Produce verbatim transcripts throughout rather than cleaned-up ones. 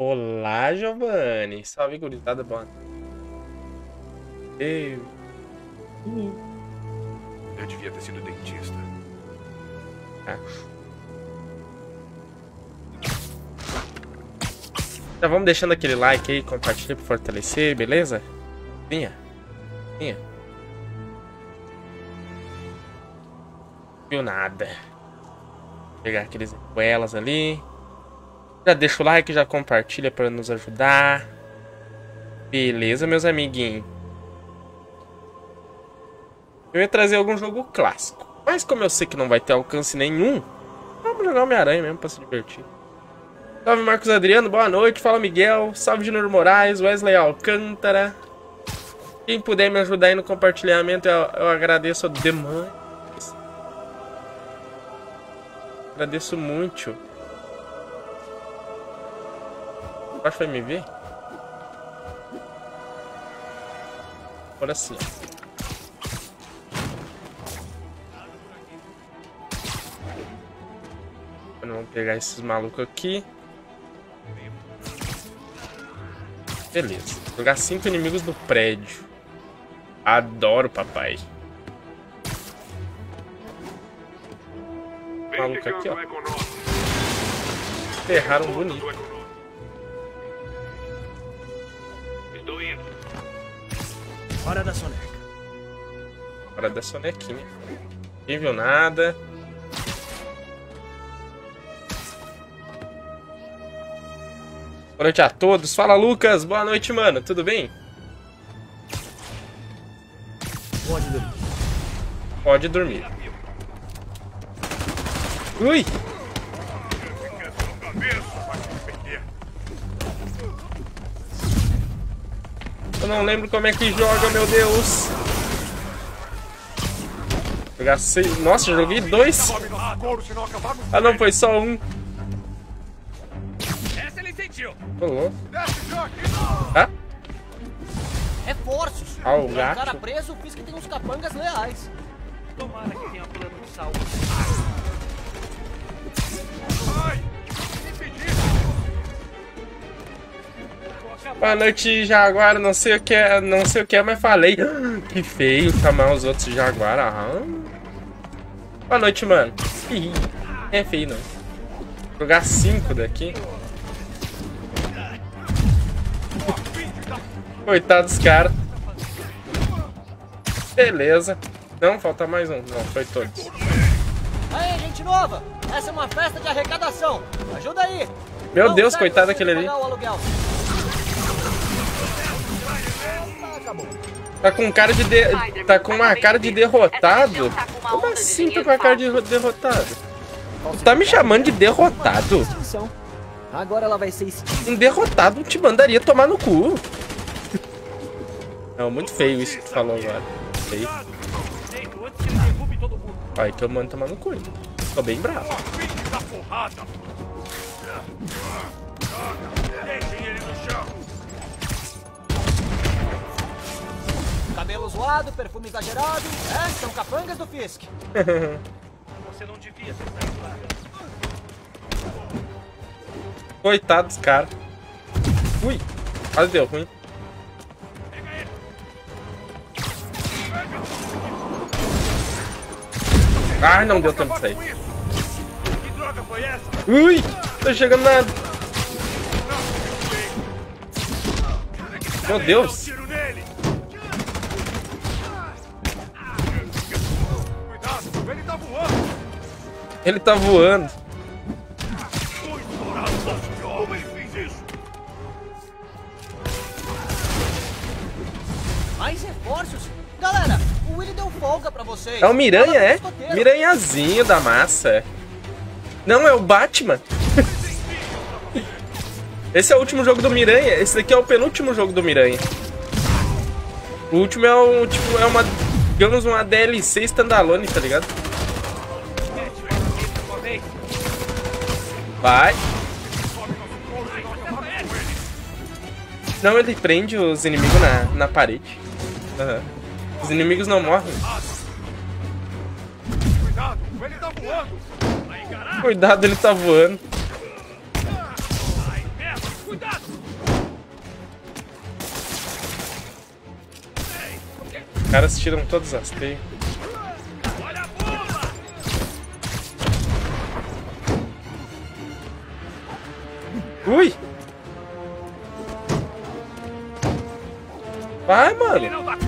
Olá, Giovanni. Salve, gurizada. Boa noite. Eu... Eu devia ter sido dentista. Acho. Já vamos deixando aquele like aí, compartilha pra fortalecer, beleza? Vinha. Vinha. Viu nada. Vou pegar aqueles elas ali. Já deixa o like, já compartilha para nos ajudar. Beleza, meus amiguinhos. Eu ia trazer algum jogo clássico, mas como eu sei que não vai ter alcance nenhum, vamos jogar Homem-Aranha mesmo para se divertir. Salve Marcos Adriano, boa noite. Fala Miguel, salve Júnior Moraes, Wesley Alcântara. Quem puder me ajudar aí no compartilhamento, eu, eu agradeço demais. Agradeço muito. Acho que vai me ver. Agora sim. Vamos pegar esses malucos aqui. Beleza. Jogar cinco inimigos do prédio. Adoro, papai. Maluco aqui, ó. Ferraram bonito. Hora da soneca. Hora da sonequinha. Ninguém viu nada. Boa noite a todos. Fala, Lucas. Boa noite, mano. Tudo bem? Pode dormir. Pode dormir. Ui! Eu não lembro como é que joga, meu Deus. Jogar seis. Nossa, eu joguei dois. Ah, não, foi só um. Essa ele sentiu. Tô ah? Reforços. Ah, o Um gato. cara preso, fiz que tem uns capangas leais. Tomara que tenha plano de salvo. Boa noite, Jaguar. Não sei o que é, não sei o que é, mas falei. Que feio chamar os outros de Jaguar. Aham. Boa noite, mano. Ih, é feio, não. Jogar cinco daqui. Coitado dos caras. Beleza. Não, falta mais um. Não, foi todos. Aí, gente nova. Essa é uma festa de arrecadação. Ajuda aí. Meu Não Deus, serve coitado você daquele ali. pagar o aluguel. Tá com cara de, de... tá com uma cara de derrotado. Como assim tá com a cara de derrotado? Tá me chamando de derrotado? Agora ela vai ser Um derrotado te mandaria tomar no cu. Não, muito feio isso que tu falou agora. Feio. Ai, que eu mando tomar no cu. Tô bem bravo. cabelo zoado, perfume exagerado. É, são capangas do Fisk. Você não devia ter saído lá. Coitado dos caras. Ui, quase deu ruim. Ai, não deu tempo de sair. Que droga foi essa? Ui, tô chegando na... Meu Deus. Tiro nele. Cuidado, ele tá voando. Ele tá voando. Tô estourado, como ele fez isso? Mais reforços? Galera, o Willy deu folga pra vocês. É o Miranha, é? Escoteiro. Miranhazinho da massa. Não, é o Batman. Esse é o último jogo do Miranha. Esse daqui é o penúltimo jogo do Miranha. O último é o tipo, é uma, digamos, uma D L C standalone, tá ligado? Vai. Não, ele prende os inimigos na, na parede. Uhum. Os inimigos não morrem. Cuidado, ele tá voando. Aí, caralho. Cuidado, ele tá voando. Ai, merda, cuidado. Os caras tiram todas as teias. Ui! Vai, mano!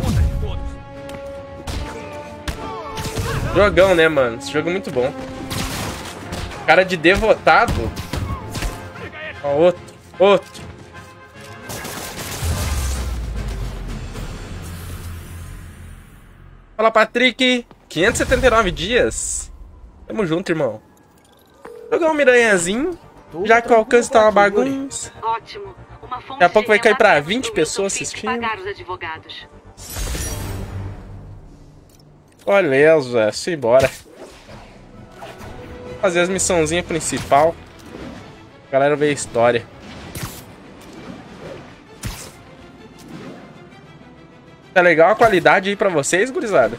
Jogão, né, mano? Esse jogo é muito bom. Cara de devotado. Ó, outro. Outro. Fala, Patrick. quinhentos e setenta e nove dias. Tamo junto, irmão. Jogar um miranhazinho. Já que o alcance tá uma bagunça. Ótimo. Uma fonte Daqui a pouco vai cair pra de vinte pessoas assistindo. pagar os advogados. Beleza, simbora. Fazer as missãozinhas principal. A galera vê a história. Tá legal a qualidade aí pra vocês, gurizada?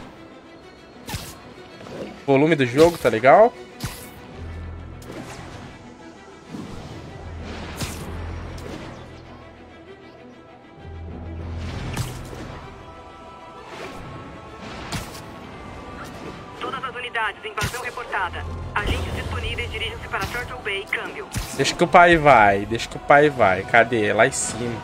O volume do jogo tá legal? Invasão reportada. Agentes disponíveis dirigem-se para Turtle Bay, câmbio. Deixa que o pai vai, deixa que o pai vai. Cadê? Lá em cima.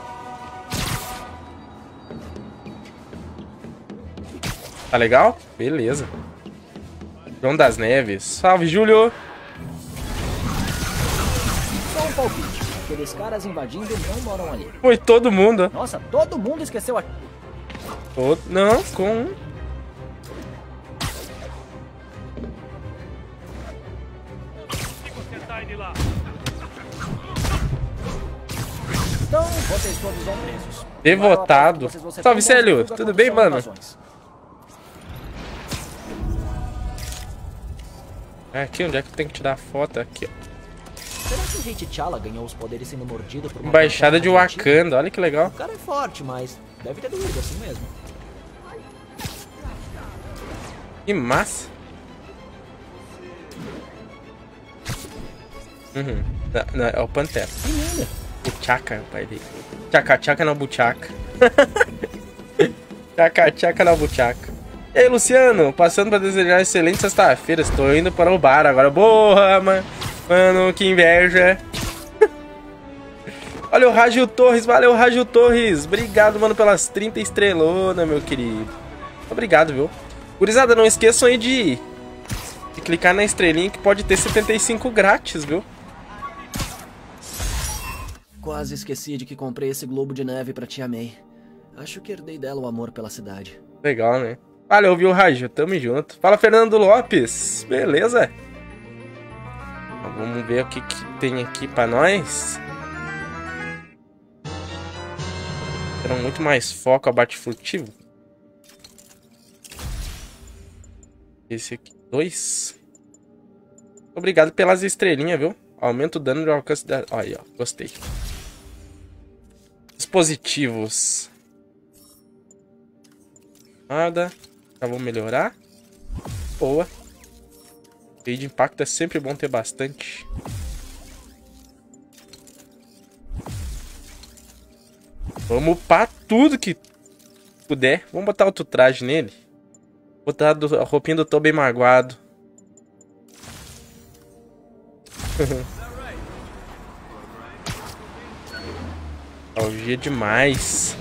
Tá legal? Beleza. João das Neves. Salve, Júlio! Só um palpite. Aqueles caras invadindo não moram ali. Foi todo mundo. Nossa, todo mundo esqueceu a... Todo... Não, com um. Então, vocês todos vão presos. Devotado. Salve, Célio. Tudo bem, mano? Aqui, onde é que tem que tirar a foto? Aqui, ó. Será que o Rei T'Challa ganhou os poderes sendo mordido por uma... Embaixada de Wakanda. Olha que legal. O cara é forte, mas deve ter doído assim mesmo. Que massa. Uhum. Não, não, é o Pantera. Menina. Buchaca, pai dele. Tchaca, tchaca na buchaca. Tchaca, tchaca na buchaca. E aí, Luciano? Passando pra desejar excelente sexta-feira. Estou indo para o bar agora. Boa, mano. Mano, que inveja. Olha o Rágio Torres. Valeu, Rágio Torres. Obrigado, mano, pelas trinta estrelonas, meu querido. Obrigado, viu? Gurizada, não esqueçam aí de, de clicar na estrelinha que pode ter setenta e cinco grátis, viu? Quase esqueci de que comprei esse globo de neve pra tia May. Acho que herdei dela o amor pela cidade. Legal, né? Valeu, viu, Rágio? Tamo junto. Fala, Fernando Lopes. Beleza? Vamos ver o que, que tem aqui pra nós. Era muito mais foco, abate furtivo. Esse aqui, dois. Obrigado pelas estrelinhas, viu? Aumenta o dano de alcance da... Olha aí, ó. Gostei. Dispositivos. Nada. Já vou melhorar. Boa. Rei de impacto é sempre bom ter bastante. Vamos upar tudo que puder. Vamos botar outro traje nele. Botar a roupinha do Tobey Maguado. Nostalgia demais.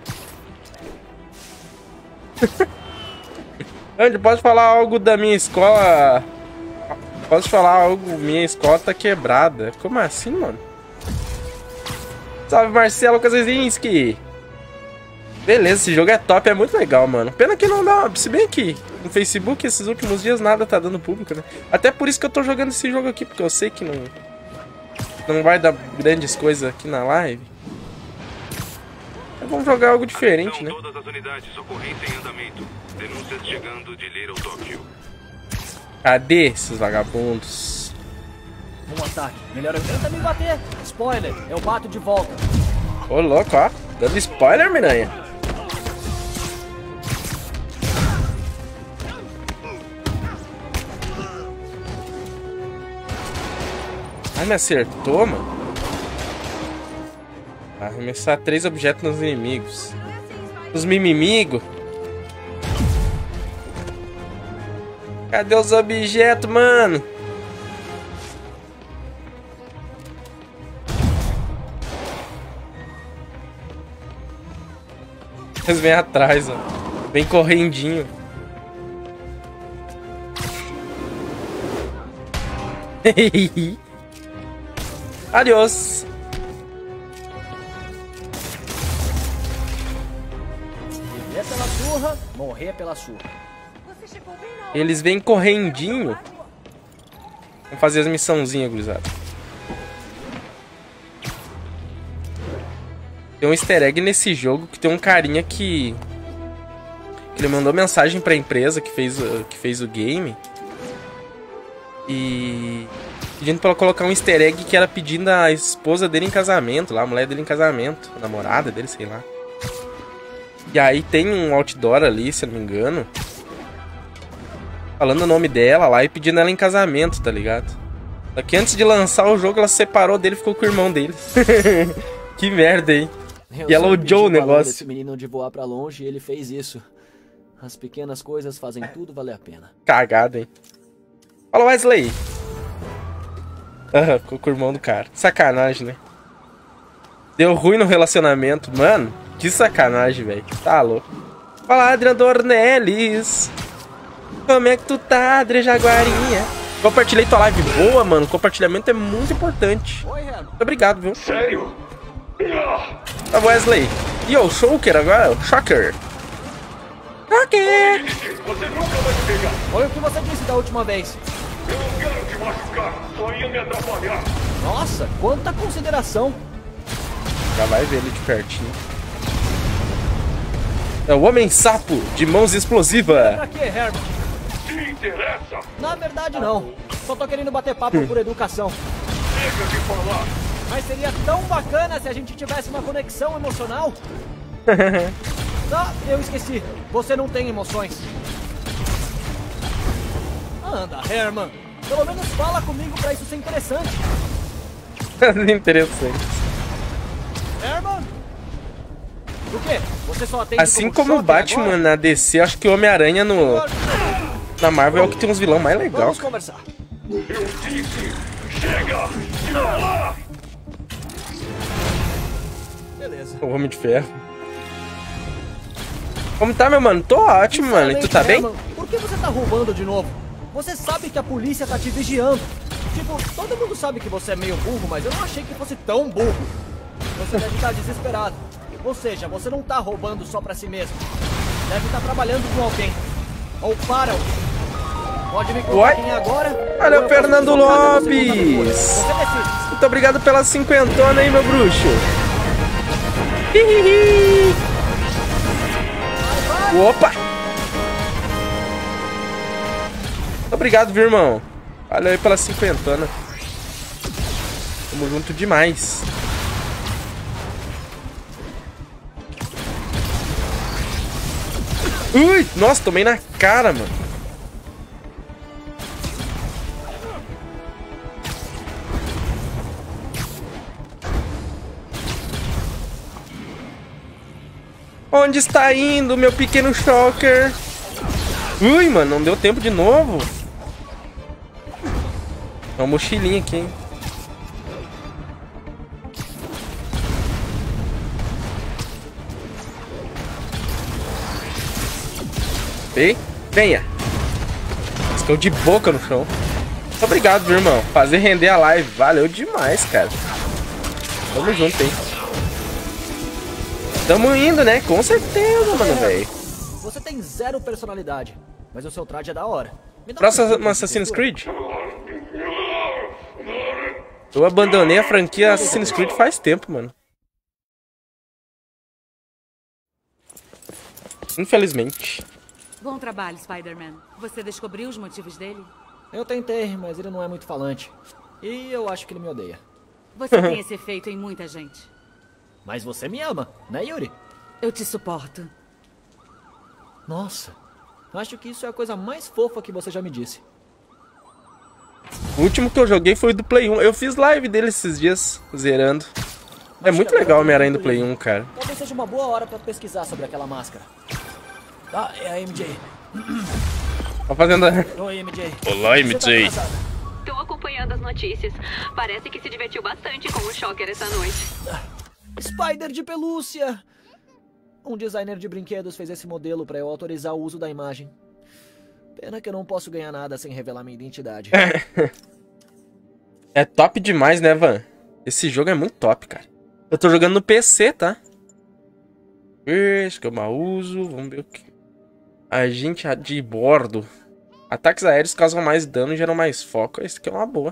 Andy, posso falar algo da minha escola? Posso falar algo? Minha escola tá quebrada. Como assim, mano? Salve, Marcelo Kazezinski. Beleza, esse jogo é top, é muito legal, mano. Pena que não dá... Se bem que no Facebook esses últimos dias nada tá dando público, né? Até por isso que eu tô jogando esse jogo aqui, porque eu sei que não... Não vai dar grandes coisas aqui na live. Então vamos jogar algo diferente, né? Todas as unidades, ocorrência em andamento. Denúncias chegando de Little Tóquio. Cadê esses vagabundos? Um ataque. Melhor eu tenta me bater. Spoiler, eu bato de volta. Ô, louco, ó. Dando spoiler, miranha. Ai, me acertou, mano. Arremessar três objetos nos inimigos. Os mimimigos. Cadê os objetos, mano? Eles vêm atrás, ó. Vem correndinho. Adiós. Viver pela surra, morrer pela surra. Eles vêm correndinho. Vamos fazer as missãozinhas, gurizada. Tem um easter egg nesse jogo que tem um carinha que... Ele mandou mensagem pra empresa que fez, que fez o game. E... pedindo pra ela colocar um easter egg que era pedindo a esposa dele em casamento, lá, a mulher dele em casamento. A namorada dele, sei lá. E aí tem um outdoor ali, se eu não me engano. Falando o nome dela lá e pedindo ela em casamento, tá ligado? Só que antes de lançar o jogo, ela se separou dele e ficou com o irmão dele. Que merda, hein? Yellow Joe o negócio. Esse menino de voar pra longe e ele fez isso. As pequenas coisas fazem tudo valer a pena. Cagada, hein? Fala, Wesley. Aham, ficou com o irmão do cara. Sacanagem, né? Deu ruim no relacionamento. Mano, que sacanagem, velho. Tá louco. Fala, Adrian Dornelles. Como é que tu tá, Adria Jaguarinha? Compartilhei tua live boa, mano. Compartilhamento é muito importante. Muito obrigado, viu? Sério? Tá, Wesley. E o Shocker agora? O Shocker. Shocker. Você nunca vai me pegar. Foi o que você disse da última vez. Eu não quero te machucar. Só ia me atrapalhar. Nossa, quanta consideração. Já vai ver ele de pertinho. É o Homem-Sapo, de mãos explosivas. Pra quê, Herman? Te interessa? Na verdade, não. Só tô querendo bater papo por educação. Chega de falar. Mas seria tão bacana se a gente tivesse uma conexão emocional. Ah, eu esqueci. Você não tem emoções. Anda, Herman. Pelo menos fala comigo pra isso ser interessante. Interessante. Herman? O quê? Você só atende Assim como o Batman agora? na D C, acho que o Homem-Aranha no... na Marvel é o que tem uns vilão mais legal. Vamos conversar. Eu disse, chega de falar. Beleza. O Homem de Ferro. Como tá, meu mano? Tô ótimo, mano. E tu tá bem? Herman, por que você tá roubando de novo? Você sabe que a polícia tá te vigiando. Tipo, todo mundo sabe que você é meio burro, mas eu não achei que fosse tão burro. Você deve estar desesperado. Ou seja, você não tá roubando só pra si mesmo. Deve estar trabalhando com alguém. Ou para alguém. Pode me contar quem é agora? Olha o Fernando Lopes. Você decide. Muito obrigado pela cinquentona aí, meu bruxo. Hihihi. Opa! Muito obrigado, viu, irmão? Valeu aí pela cinquentona. Tamo junto demais. Ui! Nossa, tomei na cara, mano. Onde está indo, meu pequeno Shocker? Ui, mano, não deu tempo de novo. É uma mochilinha aqui, hein? Ei, venha. Estou de boca no chão. Muito obrigado, viu, irmão? Fazer render a live. Valeu demais, cara. Tamo junto, hein? Tamo indo, né? Com certeza, mano, velho. Você tem zero personalidade, mas o seu traje é da hora. Me dá Próximo uma Assassin's Creed. Eu abandonei a franquia Assassin's Creed faz tempo, mano. Infelizmente. Bom trabalho, Spider-Man. Você descobriu os motivos dele? Eu tentei, mas ele não é muito falante. E eu acho que ele me odeia. Você tem esse efeito em muita gente. Mas você me ama, né, Yuri? Eu te suporto. Nossa, acho que isso é a coisa mais fofa que você já me disse. O último que eu joguei foi do Play um. Eu fiz live dele esses dias, zerando. É muito legal o Homem-Aranha do Play um, cara. Talvez seja uma boa hora pra pesquisar sobre aquela máscara. Ah, é a M J. Ó, fazendo... Oi, M J. Olá, M J. Tô acompanhando as notícias. Parece que se divertiu bastante com o Shocker essa noite. Spider de pelúcia! Um designer de brinquedos fez esse modelo pra eu autorizar o uso da imagem. Pena que eu não posso ganhar nada sem revelar minha identidade. É top demais, né, Van? Esse jogo é muito top, cara. Eu tô jogando no P C, tá? Esse que eu mal uso. Vamos ver o que... Agente de bordo. Ataques aéreos causam mais dano e geram mais foco. Esse aqui é uma boa.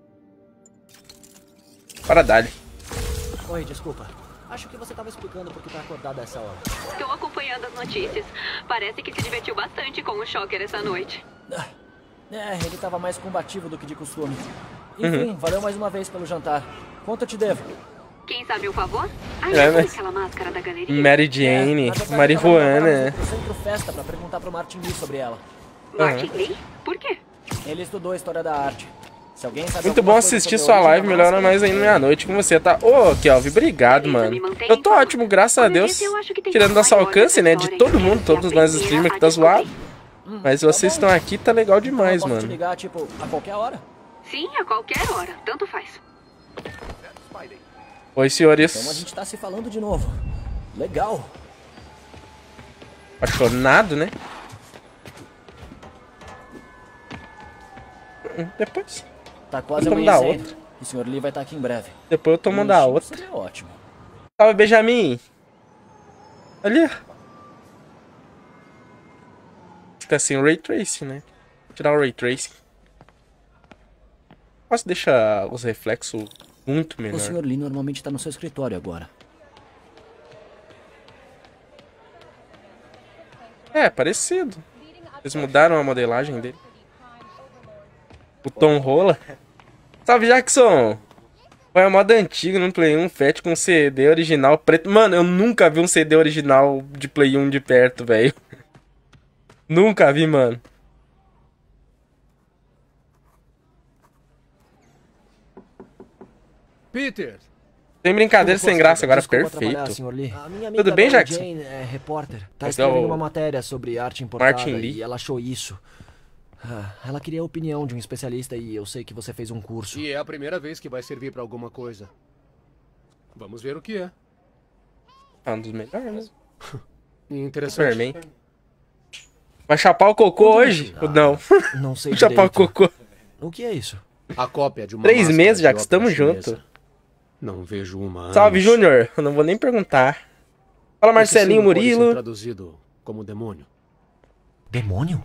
Para dali. Oi, desculpa. Acho que você tava explicando por que tá acordado essa hora. Tô acompanhando as notícias. Parece que se divertiu bastante com o Shocker essa noite. É, ele tava mais combativo do que de costume. Enfim, uhum. Valeu mais uma vez pelo jantar. Quanto eu te devo? Quem sabe o favor? Ah, é, mas... aquela máscara da galeria. Mary Jane, é, marihuana. Eu centro festa pra perguntar pro Martin Lee sobre ela. Martin uhum. Lee? Por quê? Ele estudou a história da arte. Se alguém sabe muito bom assistir sua live, melhora mais ainda meia-noite com você, tá? Ô, oh, Kelvin, obrigado, mano. Eu tô ótimo, graças a Deus. Tirando nosso alcance, né, de todo mundo, todos nós streamers que tá zoado. Mas vocês estão aqui, tá legal demais, mano. Posso te ligar, tipo, a qualquer hora? Sim, a qualquer hora. Tanto faz. Oi, senhores. Então a gente tá se falando de novo. Legal. Apaixonado, né? Depois. Tá quase amanhecendo. O senhor Lee vai estar aqui em breve. Depois eu tô mandando a outra. Seria ótimo. Salve, Benjamin. Ali. Fica assim o Ray Tracing, né? Tirar o Ray Tracing. Posso deixar os reflexos muito melhor. O senhor Lee normalmente tá no seu escritório agora. É, parecido. Eles mudaram a modelagem dele. O Tom rola. Salve, Jackson! Foi a moda antiga no Play um, Fat com C D original preto. Mano, eu nunca vi um C D original de Play um de perto, velho. Nunca vi, mano. Peter! Sem brincadeira, sem graça, agora perfeito. Tudo bem, Jackson? Jane é repórter. Tá escrevendo uma matéria sobre arte importada Martin Lee. E ela achou isso. Ah, ela queria a opinião de um especialista e eu sei que você fez um curso. E é a primeira vez que vai servir pra alguma coisa. Vamos ver o que é. É um dos melhores, né? Interessante. Superman. Vai chapar o cocô hoje? Ah, não. Não sei chapar o cocô. O que é isso? A cópia de uma Três meses, já que estamos juntos. Não vejo uma. Salve, Júnior. Eu não vou nem perguntar. Fala, Marcelinho Murilo. Traduzido como demônio. Demônio?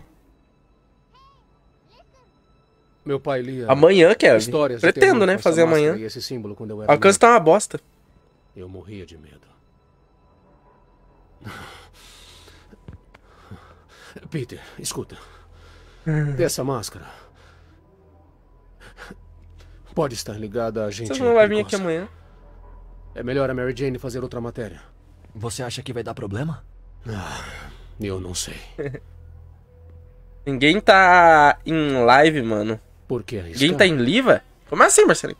Meu pai lia. Amanhã, Kevin. Pretendo, né? Fazer amanhã. Esse símbolo quando eu era alcance tá uma bosta. Eu morria de medo. Peter, escuta. Essa máscara pode estar ligada a gente. Você não vai vir aqui amanhã? É melhor a Mary Jane fazer outra matéria. Você acha que vai dar problema? Ah, eu não sei. Ninguém tá em live, mano. Por que arriscar? Ninguém tá em liva? Como assim, Marcelinho?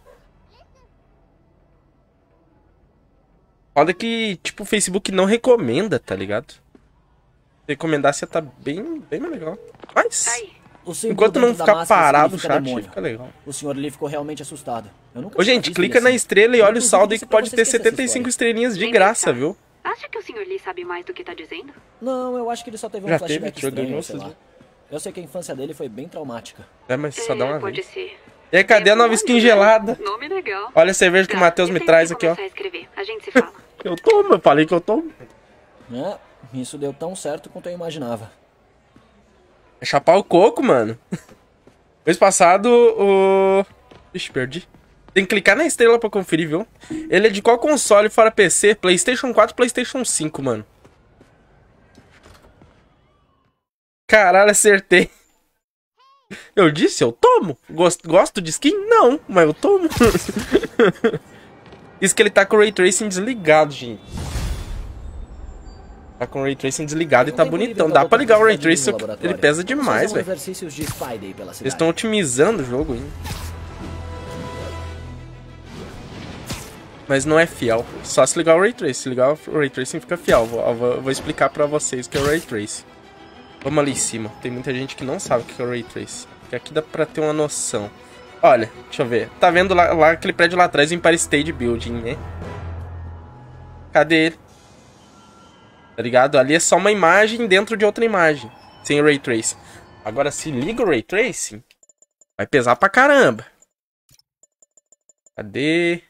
Foda que, tipo, o Facebook não recomenda, tá ligado? Se recomendasse ia tá bem, bem mais legal. Mas, enquanto não ficar parado o chat, demônio. Fica legal. O senhor Lee ficou realmente assustado. Eu nunca Ô, gente, clica assim. na estrela e olha o saldo aí que pode ter setenta e cinco estrelinhas de graça, viu? Acha que o senhor Lee sabe mais do que tá dizendo? Não, eu acho que ele só teve um Já flashback teve, estranho, sei lá. Eu sei que a infância dele foi bem traumática. É, mas só dá uma é, pode vez. Ser. E aí, cadê a nova skin gelada? Nome legal. Olha a cerveja que o Matheus me traz aqui, ó. A gente se fala. Eu tomo, eu falei que eu tomo. É, isso deu tão certo quanto eu imaginava. É chapar o coco, mano. Mês passado, o... Ixi, perdi. Tem que clicar na estrela pra conferir, viu? Ele é de qual console fora P C? PlayStation quatro, PlayStation cinco, mano. Caralho, acertei. Eu disse, eu tomo. Gosto, gosto de skin? Não, mas eu tomo. Isso que ele tá com o Ray Tracing desligado, gente. Tá com o Ray Tracing desligado e tá bonitão. Dá pra ligar o Ray Tracing, ele pesa demais, velho. Eles estão otimizando o jogo ainda. Mas não é fiel. Só se ligar o Ray Tracing. Se ligar o Ray Tracing fica fiel. Vou, vou, vou explicar pra vocês o que é o Ray Tracing. Vamos ali em cima. Tem muita gente que não sabe o que é o Ray Tracing. Porque aqui dá pra ter uma noção. Olha, deixa eu ver. Tá vendo lá, lá aquele prédio lá atrás, o Empire State Building, né? Cadê ele? Tá ligado? Ali é só uma imagem dentro de outra imagem. Sem Ray Tracing. Agora, se liga o Ray Tracing, vai pesar pra caramba. Cadê?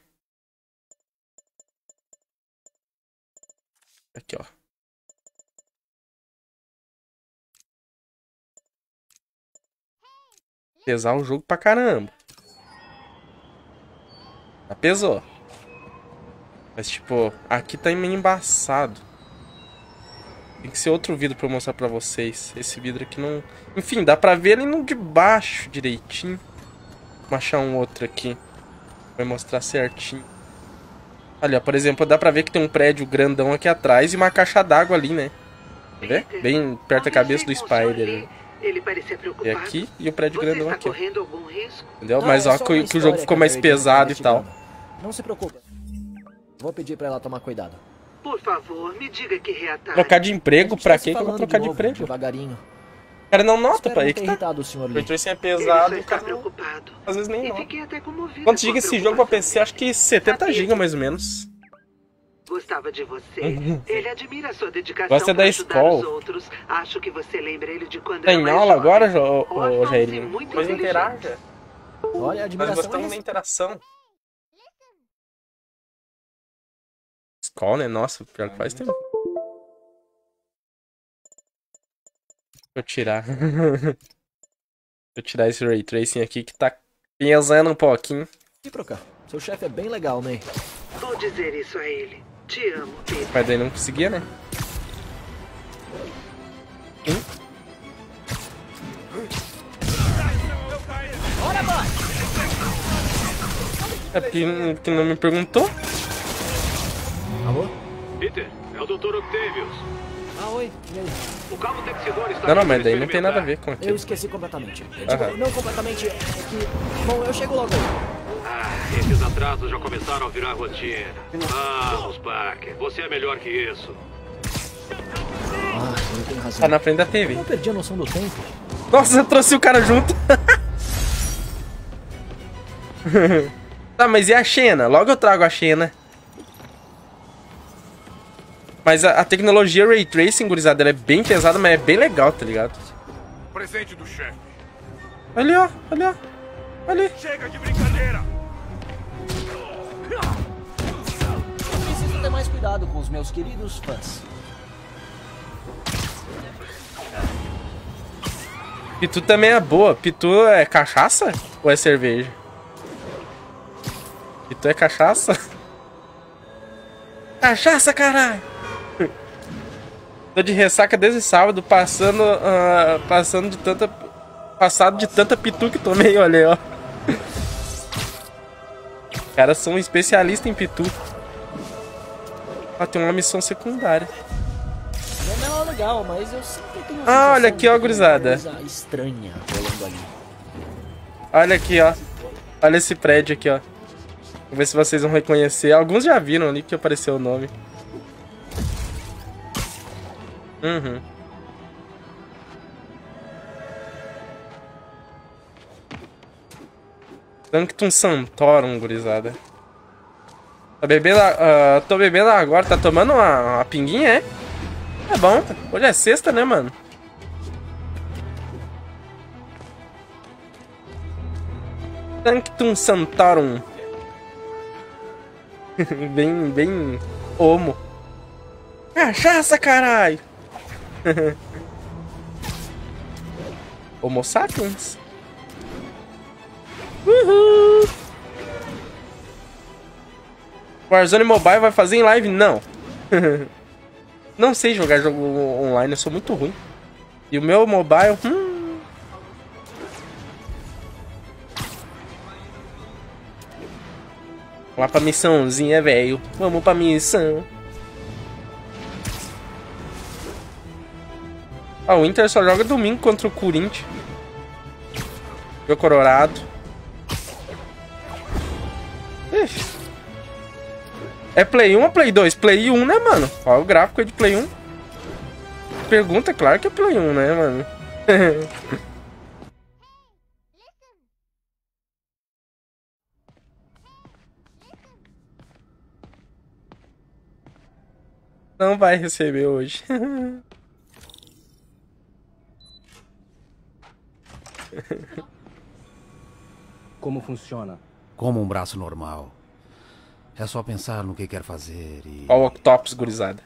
Aqui, ó. Pesar o jogo pra caramba. Já pesou. Mas, tipo, aqui tá meio embaçado. Tem que ser outro vidro pra eu mostrar pra vocês. Esse vidro aqui não... Enfim, dá pra ver ele no de baixo direitinho. Vou achar um outro aqui. Vai mostrar certinho. Olha, por exemplo, dá pra ver que tem um prédio grandão aqui atrás e uma caixa d'água ali, né? Quer ver? Bem perto da cabeça do Spider. Ele parecia preocupado. E aqui e o prédio Você grandão está aqui. correndo algum risco? Entendeu? Não, Mas é ó só que, uma que o jogo história ficou que a mais Mary Jane pesado e tá tal. investigando. Não se preocupe. Vou pedir pra ela tomar cuidado. Por favor, me diga que reatalho. Trocar de emprego? Pra A gente quê tá que eu vou se falando trocar de novo, emprego? Devagarinho. O cara não nota, Espero pra não aí ter que tá. irritado o senhor O Lee. Tracing é Ele pesado só e o está cara não... preocupado. Às vezes nem E nota. fiquei até comovida Quanto com giga a esse jogo pra P C? preocupação Acho que setenta Sabia gigas que mais ou menos. Gostava de você. Ele admira a sua dedicação Gosta da para ajudar escola. os outros. Acho que você lembra ele de quando Tá era em mais aula jovem. agora, Jo- ô, Órfãos e Rogerinho? muito Pois inteligentes. interaja. Olha, a Nós admiração gostamos da é... interação. Escola, né? Nossa, pior que faz tempo. Deixa eu tirar. Deixa eu tirar esse Ray Tracing aqui que tá pesando um pouquinho. Se pra cá. Seu chefe é bem legal, May. Vou dizer isso a ele. Te amo, Peter. Mas daí não conseguia, né? Hum? É porque porque não me perguntou. Alô? Peter, é o doutor Octavius. Ah, oi. E aí? O cabo Texidor está Não, não, aqui mas para daí não tem nada a experimentar. ver com Eu aquilo. esqueci completamente. Tipo, Aham. não completamente, é que... Bom, eu chego logo aí. Ah, esses atrasos já começaram a virar rotina. Vamos, Parker. Você é melhor que isso. Ah, ele tem razão. Tá na frente da T Eu V. não perdi a noção do tempo. Nossa, eu trouxe o cara junto. Tá, mas e a Xena? Logo eu trago a Xena. Mas a, a tecnologia Ray Tracing, gurizada, ela é bem pesada, mas é bem legal, tá ligado? Presente do chefe. Ali, ó, ali, ó. Ali. Chega de brincadeira. Preciso ter mais cuidado com os meus queridos fãs. Pitu também é boa. Pitu é cachaça ou é cerveja? Pitu é cachaça? Cachaça, caralho! Tô de ressaca desde sábado, passando, uh, passando de tanta, passado de tanta pitu que tomei, olha aí, ó. Os caras são especialistas em pitu. Ah, tem uma missão secundária. Não é legal, mas eu sempre tenho Ah, olha aqui, ó, gurizada. coisa estranha rolando ali. Olha aqui, ó. Olha esse prédio aqui, ó. Vamos ver se vocês vão reconhecer. Alguns já viram ali que apareceu o nome. Uhum. Sanctum Santorum, gurizada. Tá bebendo... Uh, tô bebendo agora. Tá tomando uma, uma pinguinha, é? É bom. Hoje é sexta, né, mano? Sanctum Santorum. bem, bem... homo. Cachaça, caralho! Homo sapiens. Uhul! Warzone Mobile vai fazer em live? Não. Não sei jogar jogo online, eu sou muito ruim. E o meu mobile... Hum... Vamos lá pra missãozinha, velho. Vamos pra missão. Ah, o Inter só joga domingo contra o Corinthians. E o Colorado. Ixi. É Play um ou Play dois? Play um, né, mano? Olha o gráfico aí de Play um. pergunta, claro que é Play um, né, mano? Não vai receber hoje. Como funciona? Como um braço normal. É só pensar no que quer fazer e... Ó o Octopus, gurizada.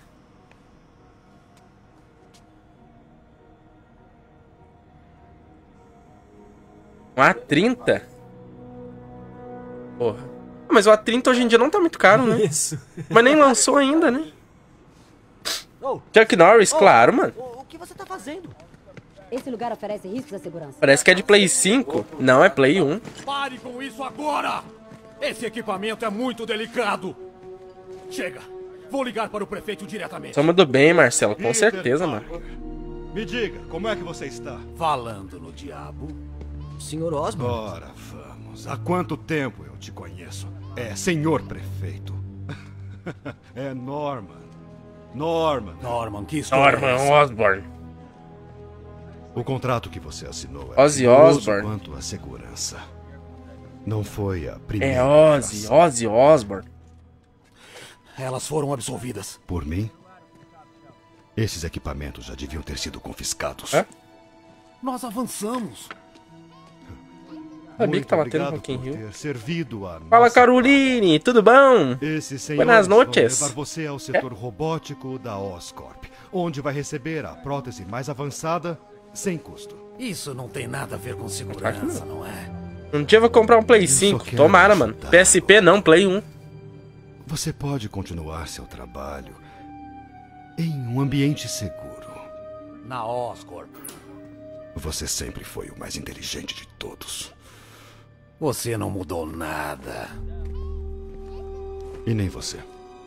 Um A trinta? Porra. Mas o A trinta hoje em dia não tá muito caro, né? Isso. Mas nem lançou ainda, né? Oh, Chuck Norris, oh, claro, mano. O, o que você tá fazendo? Esse lugar oferece riscos à segurança. Parece que é de Play cinco. Não, é Play um. Pare com isso agora! Esse equipamento é muito delicado. Chega. Vou ligar para o prefeito diretamente. Somos do bem, Marcelo. Com Peter certeza, Parker. mano. Me diga, como é que você está? Falando no diabo. senhor Osborn? Ora, vamos. Há quanto tempo eu te conheço? É, senhor prefeito. É Norman. Norman. Norman, que história Norman é essa? Osborn. O contrato que você assinou é Ozzy rigoroso Osbourne. quanto à segurança. Não foi a primeira É Ozzy, infração. Ozzy Osbourne. Elas foram absolvidas. Por mim? Esses equipamentos já deviam ter sido confiscados. É? Nós avançamos. Sabia Muito que tava tendo obrigado Rock in por Rio. ter servido a Fala, nossa Caroline, tudo bom? Esses senhores Buenas vão noches. levar você ao setor robótico da Oscorp, onde vai receber a prótese mais avançada sem custo. Isso não tem nada a ver com segurança, não é? Um dia eu vou comprar um Play só cinco. quero Tomara, mano. ajudar. P S P não, Play um. Você pode continuar seu trabalho em um ambiente seguro. Na Oscorp. Você sempre foi o mais inteligente de todos. Você não mudou nada. E nem você.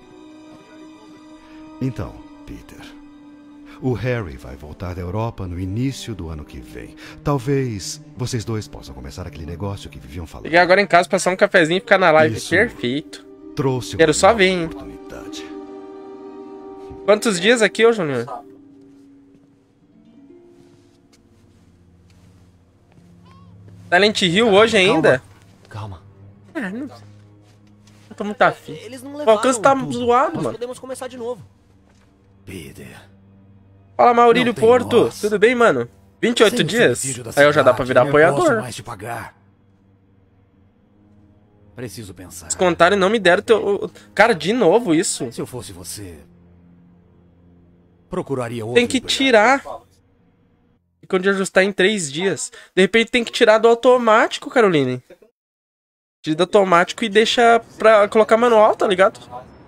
Então, Peter, o Harry vai voltar da Europa no início do ano que vem. Talvez vocês dois possam começar aquele negócio que viviam falando. Cheguei agora em casa, passar um cafezinho e ficar na live. Isso. Perfeito. Trouxe Quero uma só nova ver, hein? oportunidade. Quantos dias aqui, ô Júnior? Silent Hill hoje ainda? Calma. É, não... Eu tô muito afim. Eles não O levaram alcance tá tudo. zoado, Nós mano. podemos começar de novo. Peter. Fala, Maurílio Não tem Porto. nós. Tudo bem, mano? vinte e oito Sem dias? subsídio da Aí eu já dá pra cidade, virar não posso apoiador. mais te pagar. Preciso pensar. Os contaram e não me deram teu... Cara, de novo isso. Se eu fosse você, procuraria outro. Tem que tirar. Ficam de ajustar em três dias. De repente tem que tirar do automático, Caroline. Tira do automático e deixa pra colocar manual, tá ligado?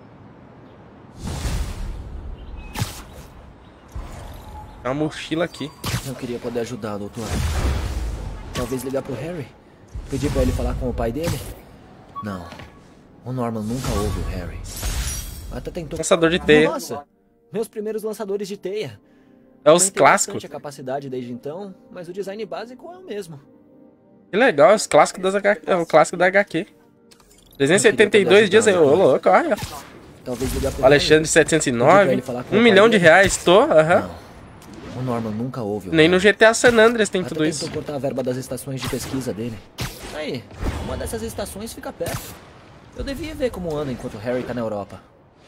Tem uma mochila aqui. Eu queria poder ajudar, doutor. Talvez ligar pro Harry? Pedir pra ele falar com o pai dele? Não. O Norman nunca ouve o Harry. Até tentou... Lançador de teia. Nossa! Meus primeiros lançadores de teia. É os Aumentei clássicos. bastante a capacidade desde então, mas o design básico é o mesmo. Que legal, os clássicos das H Q. É o clássico da H Q. trezentos e setenta e dois dias aí, ô louco, olha. Talvez ligar pro Alexandre setecentos e nove. Um milhão de reais, tô, aham. O Norman nunca ouve o Nem Harry. no G T A San Andreas tem Até tudo isso. tentou cortar a verba das estações de pesquisa dele. Aí, uma dessas estações fica perto. Eu devia ver como anda enquanto o Harry tá na Europa.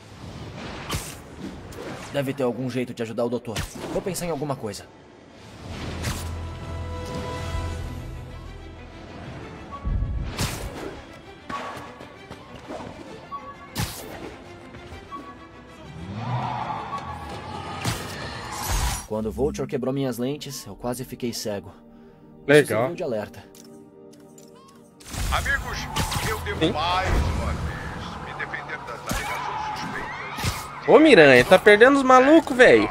Deve ter algum jeito de ajudar o doutor. Vou pensar em alguma coisa. Quando o Vulture quebrou minhas lentes, eu quase fiquei cego. Isso Legal. serviu de alerta. Amigos, eu devo Sim. mais uma vez me defender das alegações suspeitas. Ô Miranha, tá perdendo os malucos, velho.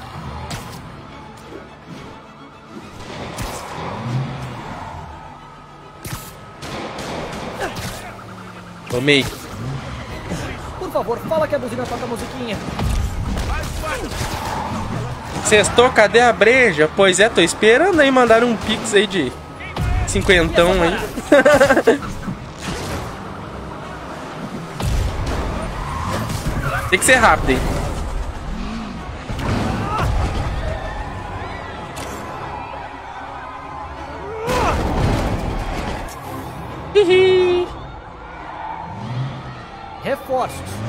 Tomei. Por favor, fala que a buzina toca a musiquinha. Sextou, cadê a breja? Pois é, tô esperando aí mandar um pix aí de cinquentão aí. Tem que ser rápido, hein?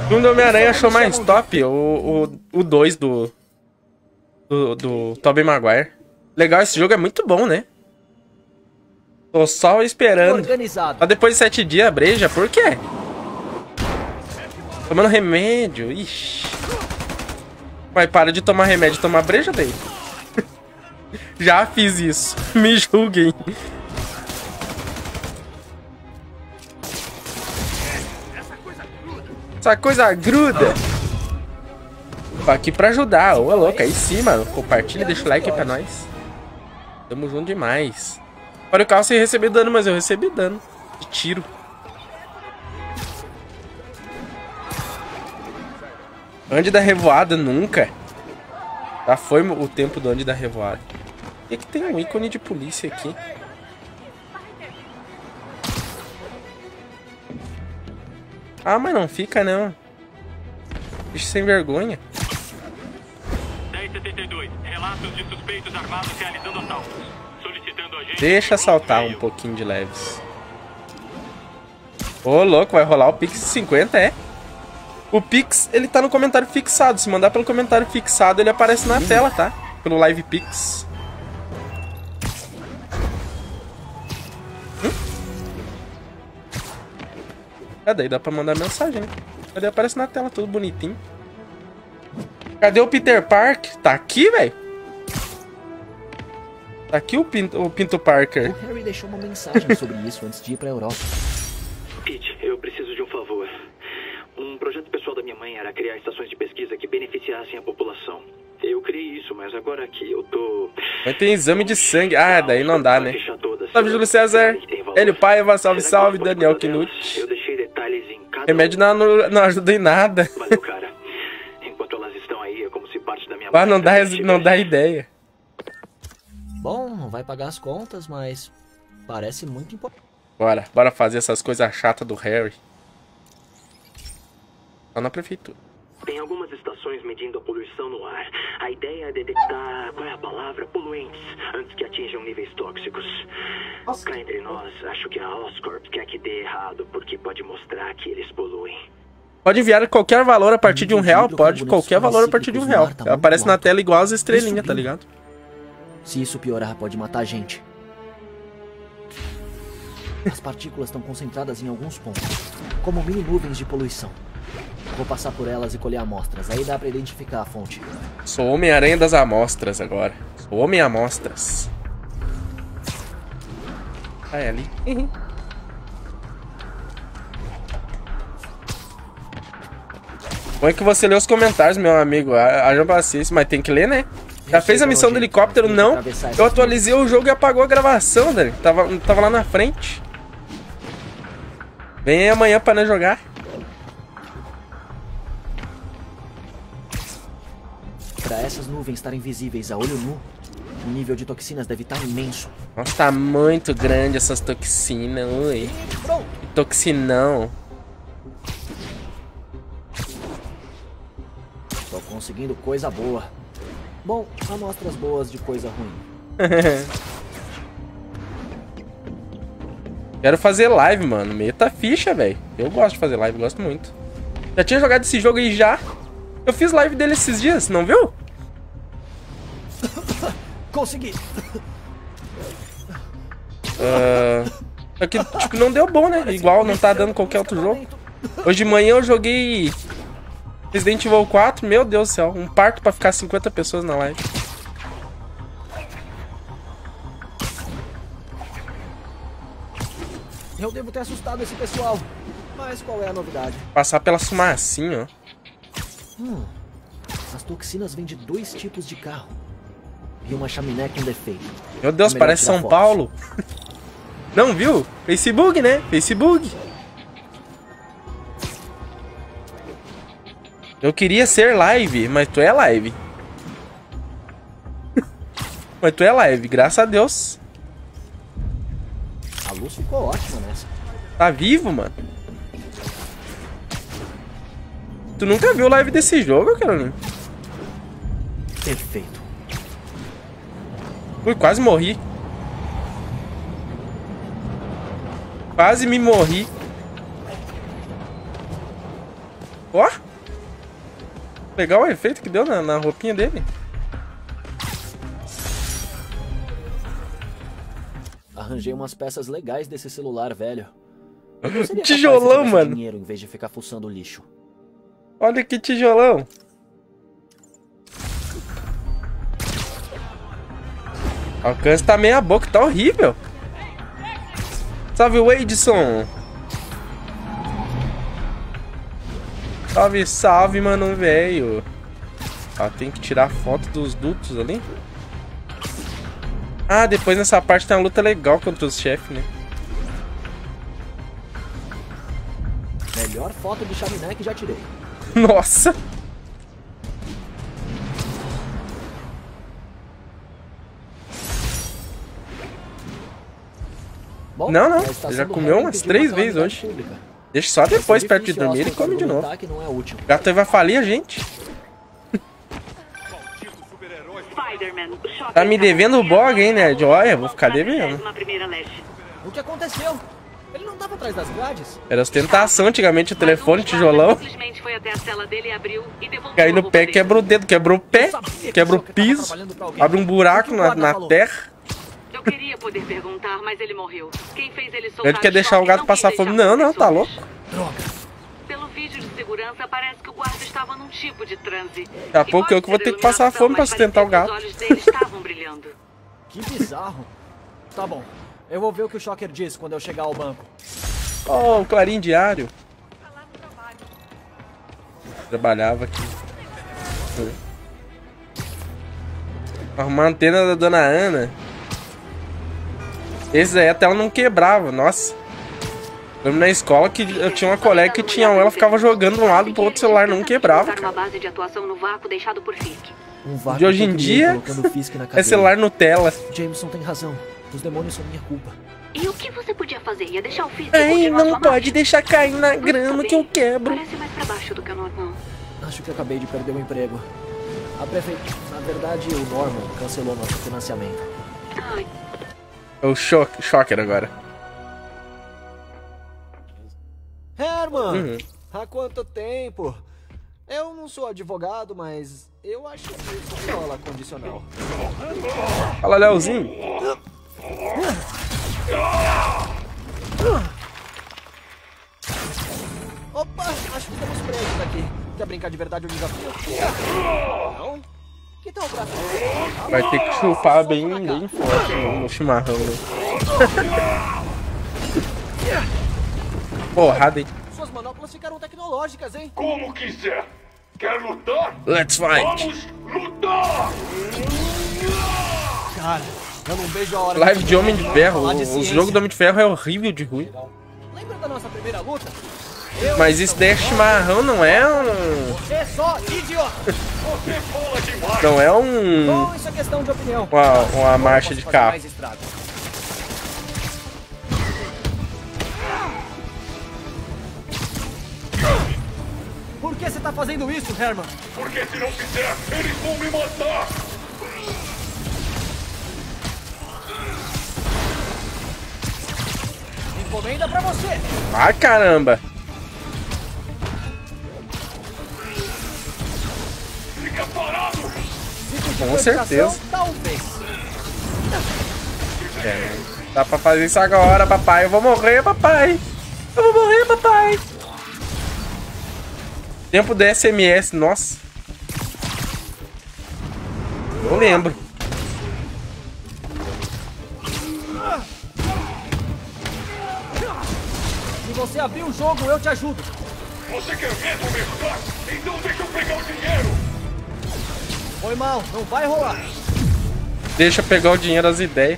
filme do Homem-Aranha achou mais top o dois do, do, do Tobey Maguire. Legal, esse jogo é muito bom, né? Tô só esperando. Só depois de sete dias a breja, por quê? Tomando remédio, ixi. Vai, para de tomar remédio e tomar breja daí. Já fiz isso, me julguem. Essa coisa gruda. Tô aqui pra ajudar. Ô, é louco, aí sim, mano. Compartilha, deixa o like aí pra nós. Tamo junto demais. Olha o carro sem receber dano, mas eu recebi dano. De tiro. Ande da revoada, nunca. Já foi o tempo do Ande da revoada. Por que que tem um ícone de polícia aqui? Ah, mas não fica, não. Bicho sem vergonha. dez setenta e dois. Relatos de suspeitos armados realizando assaltos. Solicitando agente... Deixa saltar um pouquinho de leves. Ô, louco, vai rolar o Pix cinquenta, é? O Pix, ele tá no comentário fixado. Se mandar pelo comentário fixado, ele aparece na tela, tá? Pelo Live Pix. É, daí dá pra mandar mensagem, né? Cadê? Aparece na tela, tudo bonitinho. Cadê o Peter Parker? Tá aqui, velho? Tá aqui o Pinto, o Pinto Parker. O Harry deixou uma mensagem sobre isso antes de ir pra Europa. Pete, eu preciso de um favor. Um projeto pessoal da minha mãe era criar estações de pesquisa que beneficiassem a população. Eu criei isso, mas agora que eu tô... Mas tem exame de sangue. Ah, daí não dá, né? Salve, Júlio César. Hélio Paiva, salve, salve. Daniel Knut. Eu deixei detalhes em cada... Remédio não, não, não ajuda em nada. Valeu, cara. Enquanto elas estão aí, é como se parte da minha... Ah, não dá, não dá ideia. Bom, não vai pagar as contas, mas parece muito importante. Bora, bora fazer essas coisas chatas do Harry. Só na prefeitura. Tem algumas estações medindo a poluição no ar. A ideia é detectar, qual é a palavra? Poluentes, antes que atinjam níveis tóxicos. Cá entre nós, acho que a Oscorp quer que dê errado, porque pode mostrar que eles poluem. Pode enviar qualquer valor a partir de um real, pode qualquer valor a partir de um real. Aparece na tela igual as estrelinhas, tá ligado? Se isso piorar, pode matar a gente. As partículas estão concentradas em alguns pontos, como mini nuvens de poluição. Vou passar por elas e colher amostras, aí dá pra identificar a fonte. Sou Homem-Aranha das amostras agora. Sou Homem-Amostras. Ah, é ali. Uhum. Bom é que você lê os comentários, meu amigo. Haja paciência, mas tem que ler, né? Já fez a missão do helicóptero? Não. Eu atualizei o jogo e apagou a gravação, velho. Tava, tava lá na frente. Vem aí amanhã pra nós jogar. Pra essas nuvens estarem visíveis a olho nu, o nível de toxinas deve estar imenso. Nossa, tá muito grande essas toxinas, ui. Que toxinão. Tô conseguindo coisa boa. Bom, amostras boas de coisa ruim. Quero fazer live, mano. Meta ficha, velho. Eu gosto de fazer live, gosto muito. Já tinha jogado esse jogo aí já. Eu fiz live dele esses dias, não viu? Consegui. Uh, é que, tipo, não deu bom, né? Igual não tá dando qualquer outro jogo. Hoje de manhã eu joguei Resident Evil quatro. Meu Deus do céu. Um parto pra ficar cinquenta pessoas na live. Eu devo ter assustado esse pessoal. Mas qual é a novidade? Passar pela fumacinha, ó. Hum, as toxinas vêm de dois tipos de carro. E uma chaminé com defeito. Meu Deus, parece São fotos. Paulo. Não, viu? Facebook, né? Facebook. Eu queria ser live, mas tu é live. Mas tu é live, graças a Deus. A luz ficou ótima nessa. Tá vivo, mano? Tu nunca viu live desse jogo, Carolina? Perfeito. Ui, quase morri. Quase me morri. Ó! Legal o efeito que deu na, na roupinha dele. Arranjei umas peças legais desse celular, velho. Tijolão, mano. Dinheiro em vez de ficar fuçando lixo. Olha que tijolão. O alcance tá meia boca, tá horrível. Salve, Wadeson. Salve, salve, mano, velho. Ó, tem que tirar foto dos dutos ali. Ah, depois nessa parte tem uma luta legal contra os chefes, né? Melhor foto de chaminé que já tirei. Nossa. Bom, não, não. Ele já comeu umas três vezes hoje. Pública. Deixa só depois, perto de dormir, ele come de novo. Não é útil. O gato vai falir a gente. Tá me devendo o bog, hein, nerd? Olha, vou ficar devendo. O que aconteceu? Ele não tava atrás das grades? Era ostentação antigamente, o telefone, tijolão. Cair no pé, quebra o dedo, quebra o pé, quebra o piso, abre um buraco na, na terra. Eu queria poder perguntar, mas ele morreu. Quem fez ele soltar? Ele quer deixar o gato passar fome. Não, não, tá louco. Droga. Pelo vídeo de segurança, parece que o guarda estava num tipo de transe. Daqui a pouco eu que vou ter que passar fome pra sustentar o gato. Os olhos dele estavam brilhando. Que bizarro. Tá bom. Eu vou ver o que o Shocker diz quando eu chegar ao banco. Oh, um clarim diário. Trabalhava aqui. Arrumar a antena da dona Ana. Esse aí até ela não quebrava, nossa. Eu lembro na escola que eu tinha uma colega que tinha um, ela ficava jogando de um lado pro outro, celular não quebrava. Cara. Um de hoje em dia é celular Nutella. Jameson tem razão. Os demônios são minha culpa. E o que você podia fazer? Ia deixar o Fisk Ai, não pode deixar cair na grama que eu quebro. Parece mais pra baixo do que o normal. Acho que acabei de perder o emprego. A prefeitura, na verdade, o Norman cancelou nosso financiamento. Ai. É o choque, Shocker agora. Herman, uhum. Há quanto tempo? Eu não sou advogado, mas eu acho que isso viola condicional. Fala, Leozinho. Opa, acho que estamos presos aqui. Quer brincar de verdade ou desafio? Não? Que tal o braço? Vai ter que chupar bem, bem forte no chimarrão, né? Porrada, hein? Suas manoplas ficaram tecnológicas, hein? Como quiser. Quer lutar? Let's fight. Vamos lutar! Cara, eu não vejo a hora. Live de Homem de Ferro. Os jogos do Homem de Ferro é horrível de ruim. Lembra da nossa primeira luta? Mas isso daí é chimarrão, não é um... Você só, idiota! Você fala demais! Não é um... Bom, isso é questão de opinião. Uma, uma marcha de carro. Por que você tá fazendo isso, Herman? Porque se não fizer, eles vão me matar! Encomenda pra você! Ah, caramba! Fica parado! Com certeza. Talvez. É, dá pra fazer isso agora, papai. Eu vou morrer, papai. Eu vou morrer, papai. Tempo do S M S, nossa. Eu lembro. Se você abrir o jogo, eu te ajudo. Você quer mesmo me ajudar? Então deixa eu pegar o dinheiro. Foi mal, não vai rolar. Deixa eu pegar o dinheiro, as ideias.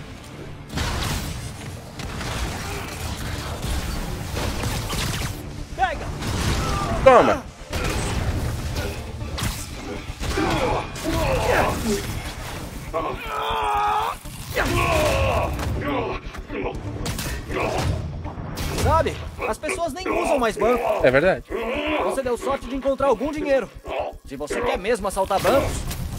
Pega. Toma. Sabe, as pessoas nem usam mais banco. É verdade. Você deu sorte de encontrar algum dinheiro. Se você quer mesmo assaltar bancos,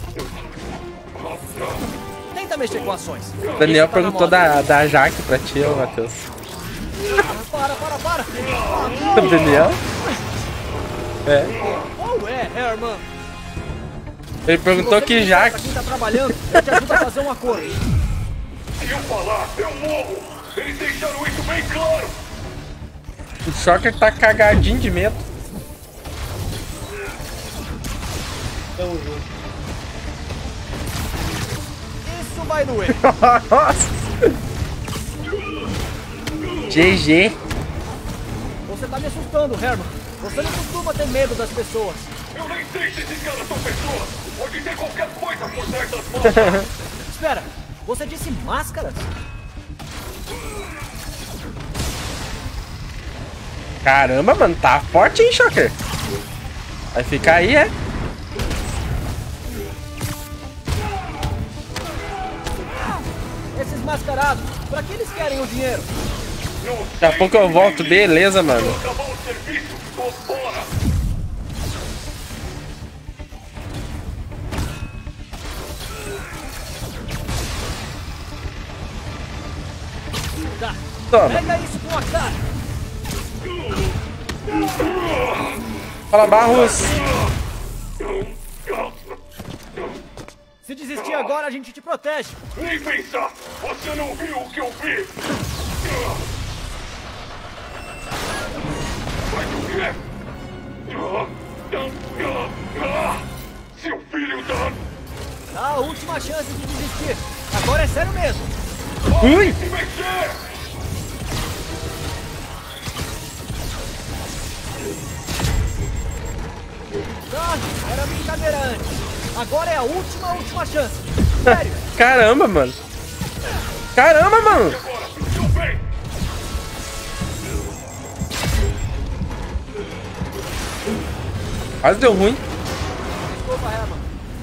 tenta mexer com ações. O Daniel tá perguntou da, da Jaque pra ti, ô Matheus. Para, para, para. O Daniel? É. Qual é, Herman? Ele perguntou que já... Quem tá trabalhando, eu te ajudo a fazer um acordo. Se eu falar, eu morro! Eles deixaram isso bem claro! O Shocker tá cagadinho de medo. Isso vai doer. Nossa. G G. Você tá me assustando, Herman. Você não costuma ter medo das pessoas. Eu nem sei se esses caras são pessoas. Pode ter qualquer coisa por trás das máscaras. Espera, você disse máscaras? Caramba, mano, tá forte, hein, Shocker? Vai ficar aí, é? Esses mascarados, pra que eles querem o dinheiro? Daqui a pouco eu volto, beleza, mano. Acabou o serviço, tô fora. Tá, toma. Pega isso com a cara. Fala, Barros. Se desistir agora, a gente te protege. Nem pensar! Você não viu o que eu vi! Mas o quê? Seu filho da... A última chance de desistir. Agora é sério mesmo. Ui! Se mexer! Tá, era brincadeira antes. Agora é a última, última chance. Sério. Caramba, mano. Caramba, mano. Quase deu ruim. Desculpa, Herman.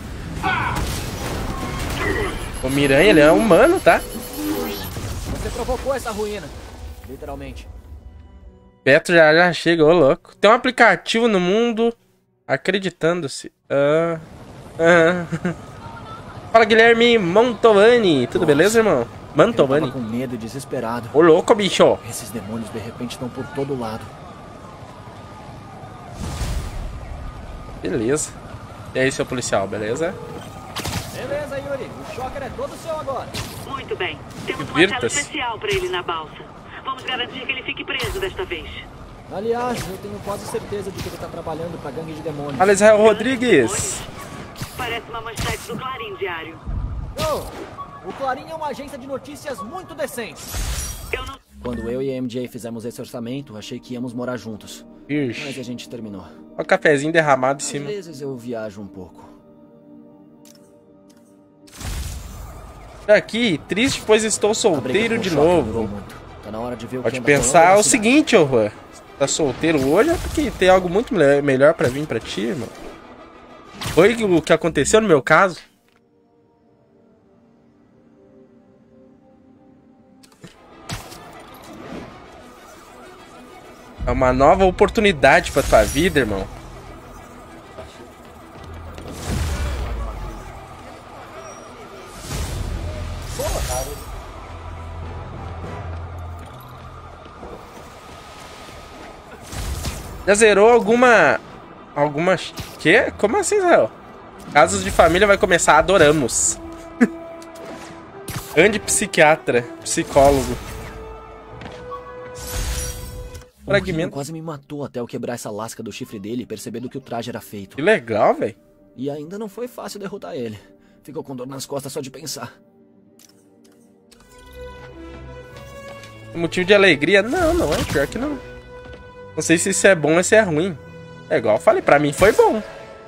O Miranha, ele é humano, tá? Você provocou essa ruína. Literalmente. Beto já, já chega, ô louco. Tem um aplicativo no mundo acreditando-se. Ah... Ah. Fala, Guilherme Mantovani. Tudo beleza, irmão? Mantovani. Eu tava com medo e desesperado. Ô louco, bicho. Esses demônios de repente estão por todo lado. Beleza. E aí, seu policial, beleza? Beleza, Yuri. O Shocker é todo seu agora. Muito bem. Temos uma cela especial pra ele na balsa. Vamos garantir que ele fique preso desta vez. Aliás, eu tenho quase certeza de que ele tá trabalhando pra gangue de demônios. Fala, Israel Rodrigues. Parece uma manchete do Clarim Diário. Oh, o Clarim é uma agência de notícias muito decente. Eu não... Quando eu e a M J fizemos esse orçamento, achei que íamos morar juntos. Ixi. Mas a gente terminou. Olha o cafezinho derramado em cima. Às vezes eu viajo um pouco. Aqui, triste, pois estou solteiro de novo. Tá na hora de ver o Pode que pensar o seguinte, ô Juan. Tá solteiro hoje é porque tem algo muito melhor pra vir pra ti, irmão. Foi o que aconteceu no meu caso. É uma nova oportunidade pra tua vida, irmão. Já zerou alguma... Alguma... Quê? Como assim, Israel? Casos de família vai começar, adoramos. Ande psiquiatra, psicólogo. O Fragmento quase me matou até eu quebrar essa lasca do chifre dele e perceber do que o traje era feito. Que legal, velho. E ainda não foi fácil derrotar ele. Ficou com dor nas costas só de pensar. Motivo de alegria? Não, não é. Pior que não. Não sei se isso é bom ou se é ruim. É igual eu falei, pra mim foi bom.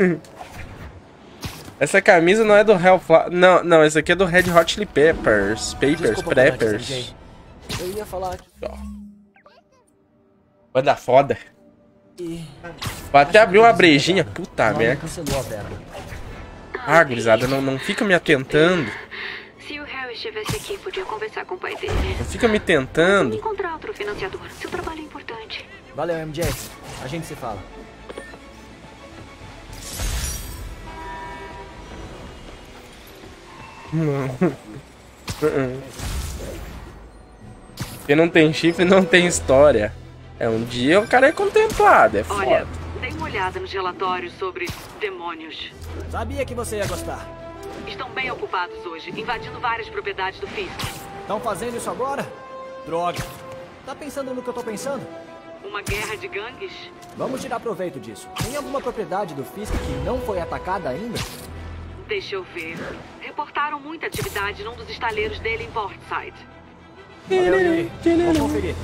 Essa camisa não é do Hellflower. Não, não, essa aqui é do Red Hot Chili Peppers. Papers, Desculpa, Preppers. Eu ia falar que... Banda foda. E... Vou até abrir uma brejinha. Puta Não, merda. cancelou a Vera. Ah, gurizada, não, não fica me atentando. Se o Harry estivesse aqui, podia conversar com o pai dele. Não fica me tentando. Encontrar outro financiador. Seu trabalho é importante. Valeu, M J. A gente se fala. Quem não tem chifre não tem história. É, um dia o cara é contemplado, é foda. Olha, dei uma olhada nos relatórios sobre demônios. Sabia que você ia gostar. Estão bem ocupados hoje, invadindo várias propriedades do Fisk. Estão fazendo isso agora? Droga. Tá pensando no que eu tô pensando? Uma guerra de gangues? Vamos tirar proveito disso. Tem alguma propriedade do Fisk que não foi atacada ainda? Deixa eu ver. Reportaram muita atividade num dos estaleiros dele em Portside. Valeu, Yuri. Vamos conferir.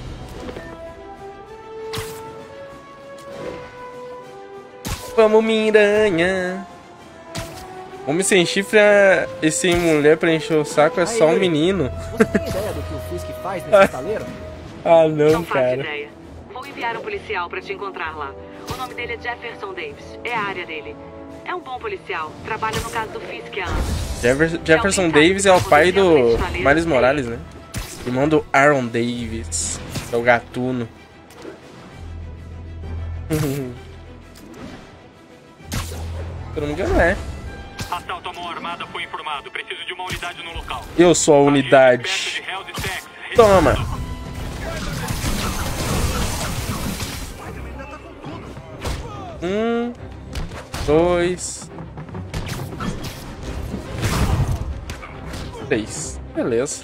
Vamos, miranha. Homem sem chifre e sem mulher pra encher o saco é Aí, só um Yuri, menino. Você tem ideia do que o Fisk faz nesse estaleiro? Ah, não, Não faço cara. ideia. Vou enviar um policial pra te encontrar lá. O nome dele é Jefferson Davis. É a área dele. É um bom policial. Trabalha no caso do Fisk há anos. Jefer- Jefferson Davis é o pai do Miles Morales, né? Irmão do Aaron Davis. É o gatuno. Se eu não me engano, é. Assalto à mão armada foi informado. Preciso de uma unidade no local. Eu sou a unidade. Toma. Um, dois, três. Beleza.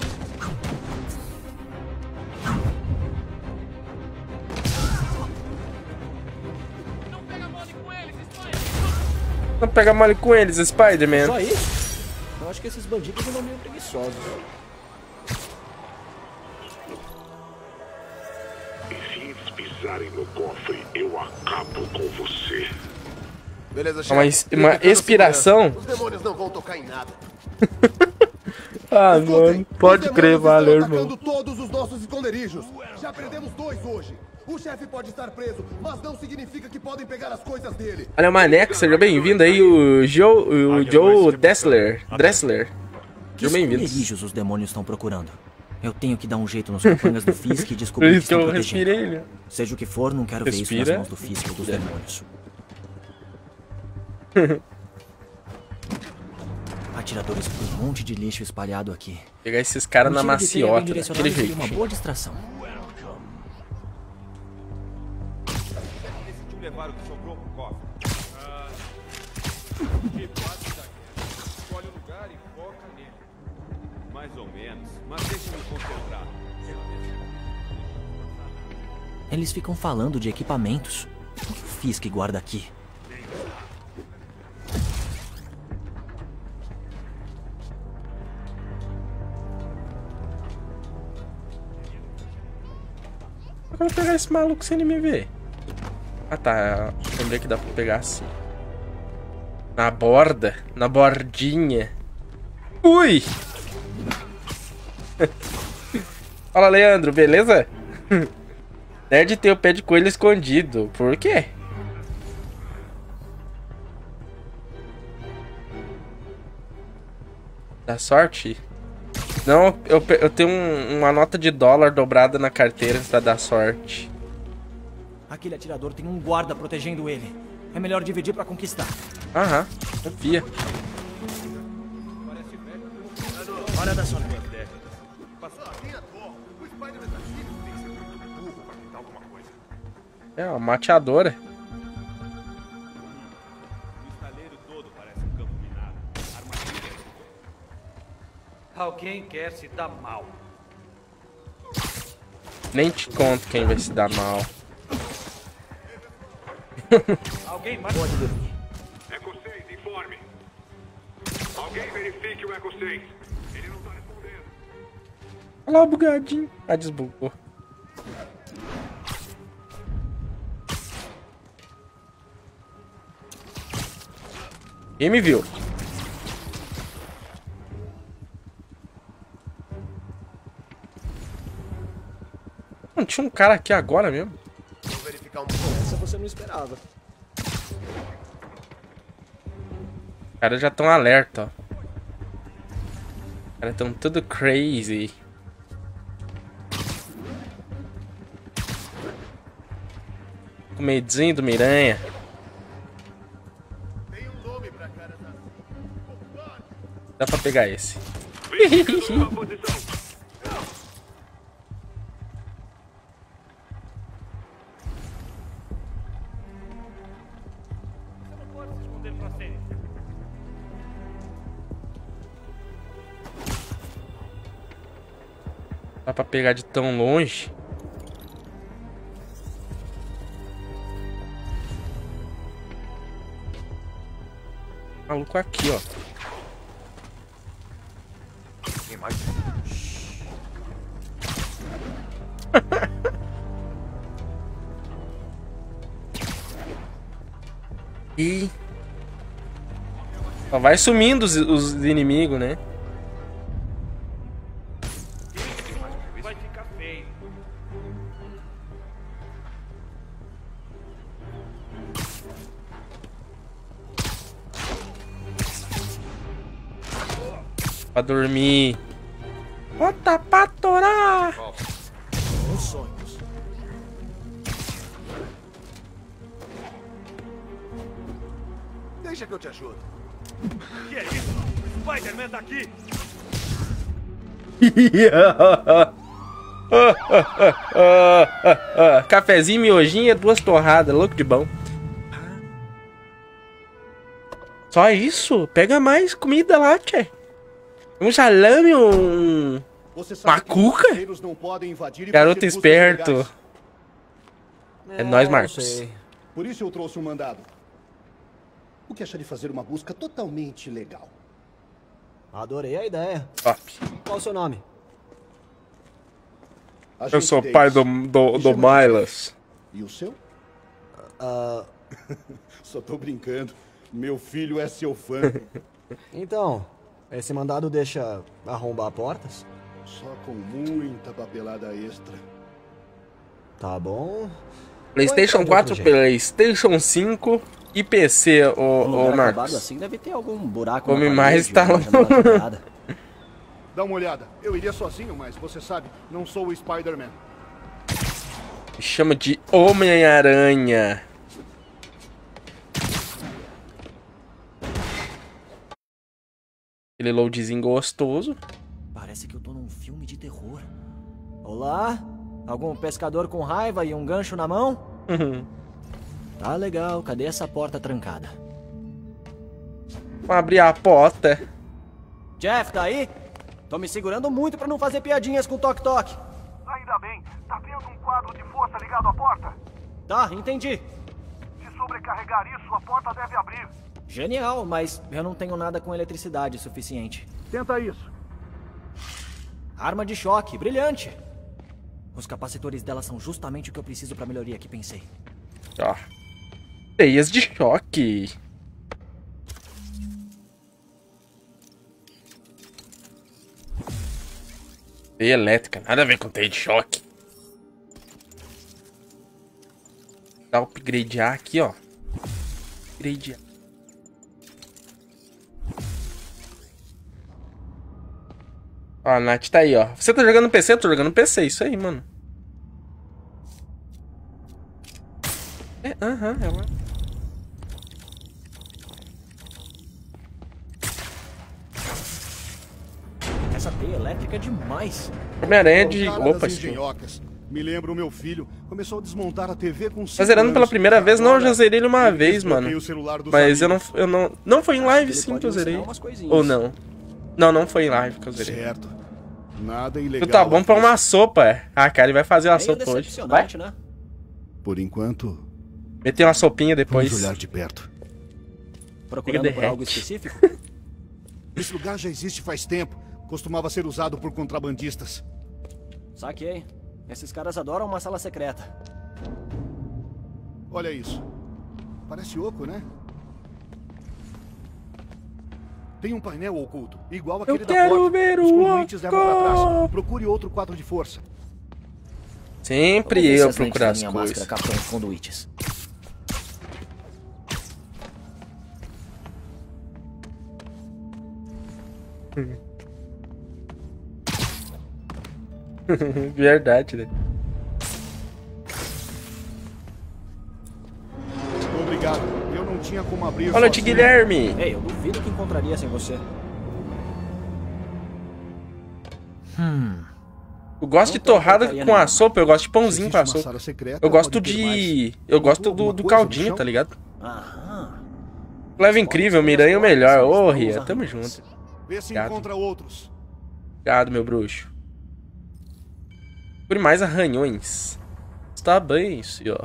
Não pega mole com eles, Spider-Man. Só isso? Eu acho que esses bandidos andam meio preguiçosos. Se eles pisarem no cofre, eu acabo com você. Beleza, Uma, es- uma expiração? Os demônios não vão tocar em nada. Ah, mano. Pode crer, valeu, irmão. Atacando todos os nossos esconderijos. Já prendemos dois hoje. O chefe pode estar preso, mas não significa que podem pegar as coisas dele. Olha o Maneco, seja bem-vindo aí, o Joe, o Joe Dressler. Dressler. Que Sejam bem-vindos. esconderijos os demônios estão procurando? Eu tenho que dar um jeito nos capangas do Fisk e descobrir Por o que isso que estão eu protegendo. respirei, né? Seja o que for, não quero ver isso Respira. nas mãos do Fisk ou dos É. demônios. Atiradores com um monte de lixo espalhado aqui. Pegar esses caras na Um tiro de teia bem maciota, direcionado daquele seria jeito. uma boa distração. Decidiu levar o que sobrou pro cofre. Ah, que parte da guerra. Escolhe o lugar e foca nele. Mais ou menos, mas deixa-me concentrar. Eles ficam falando de equipamentos. O que o Fisk guarda aqui? Eu vou pegar esse maluco sem ele me ver. Ah tá, lembrei que dá pra pegar assim. Na borda, na bordinha. Ui! Fala, Leandro, beleza? Nerd tem o pé de coelho escondido. Por quê? Dá sorte? Não, eu, pe- eu tenho um- uma nota de dólar dobrada na carteira pra dar sorte. Aquele atirador tem um guarda protegendo ele. É melhor dividir pra conquistar. Aham, confia. Hora da sua É uma mateadora. Alguém quer se dar mal. Nem te conto quem vai se dar mal. Alguém mais pode dormir. Eco seis, informe. Alguém verifique o Eco seis. Ele não tá respondendo. Olha lá o bugadinho. Ah, desbugou. Quem me viu? Não tinha um cara aqui agora mesmo. Vou verificar um pouco. Essa você não esperava. Os caras já estão alerta, ó. Os caras estão tudo crazy. Com medinho do Miranha. Dá pra pegar esse. Dá pra pegar de tão longe. Maluco aqui, ó. Tem mais. E só vai sumindo os, os inimigos, né? Vai ficar feio. Pra dormir. Bota pra torar. Os sonhos. Deixa que eu te ajudo. Que é isso? Spider-Man tá aqui. Cafezinho, miojinha, duas torradas, louco de bom. Só isso? Pega mais comida lá, tchê. Um salame, um... uma cuca? Garoto esperto. É, é nóis, Marcos. Por isso eu trouxe um mandado. O que acha de fazer uma busca totalmente legal? Adorei a ideia. Top. Qual o seu nome? Eu sou o pai do, do, do Miles. E o seu? Uh... Só tô brincando. Meu filho é seu fã. Então, esse mandado deixa arrombar portas? Só com muita papelada extra. Tá bom. PlayStation quatro, PlayStation cinco e P C, ô, ô Marcos. Assim deve ter algum buraco. Come mais e tá lá. Dá uma olhada. Eu iria sozinho, mas você sabe, não sou o Spider-Man. Me chama de Homem-Aranha. Aquele loadzinho gostoso. Parece que eu tô num filme de terror. Olá? Algum pescador com raiva e um gancho na mão? Uhum. Tá legal, cadê essa porta trancada? Vamos abrir a porta. Jeff, tá aí? Tô me segurando muito pra não fazer piadinhas com toque-toque. Ainda bem. Tá vendo um quadro de força ligado à porta? Tá, entendi. Se sobrecarregar isso, a porta deve abrir. Genial, mas eu não tenho nada com eletricidade suficiente. Tenta isso. Arma de choque, brilhante. Os capacitores dela são justamente o que eu preciso pra melhoria que pensei. Ó. Teias de choque. Teia elétrica, nada a ver com teia de choque. Dá upgradear aqui, ó. Upgradear. Ó, a Nath tá aí, ó. Você tá jogando no P C? Eu tô jogando no P C, isso aí, mano. É, aham, uh-huh, ela... Essa teia elétrica é demais. Homem-Aranha de... Opa, Me lembro o meu filho começou a desmontar a T V com tá zerando pela primeira vez? Não, eu já zerei ele uma vez, mano. Mas eu não, eu não... Não foi em live sim que eu zerei. Ou não? Não, não foi em live que eu zerei. Certo. Nada ilegal. Tu tá bom pra uma sopa, é? Ah, cara, ele vai fazer uma sopa hoje. Vai? Né? Por enquanto... Meter uma sopinha depois. Vamos olhar de perto. Procurando por algo específico? Esse lugar já existe faz tempo. Costumava ser usado por contrabandistas. Saquei. Esses caras adoram uma sala secreta. Olha isso. Parece oco, né? Tem um painel oculto, igual aquele eu da quero porta. Ver Os o conduítes levam pra trás. Procure outro quadro de força. Sempre eu procurar as coisas. Máscara captam os conduítes. Verdade, né? Obrigado. Eu não tinha como abrir. Boa noite, Guilherme. Ei, eu duvido que encontraria sem você. Hum. Eu gosto de torrada com a sopa, eu gosto de pãozinho com a sopa. Eu gosto de... Eu gosto do, do caldinho, tá ligado? Aham. Leva incrível, Miranha o melhor. Ô, oh, Ria, tamo junto. Vê se encontra outros. Obrigado, meu bruxo. Por mais arranhões. Está bem, senhor.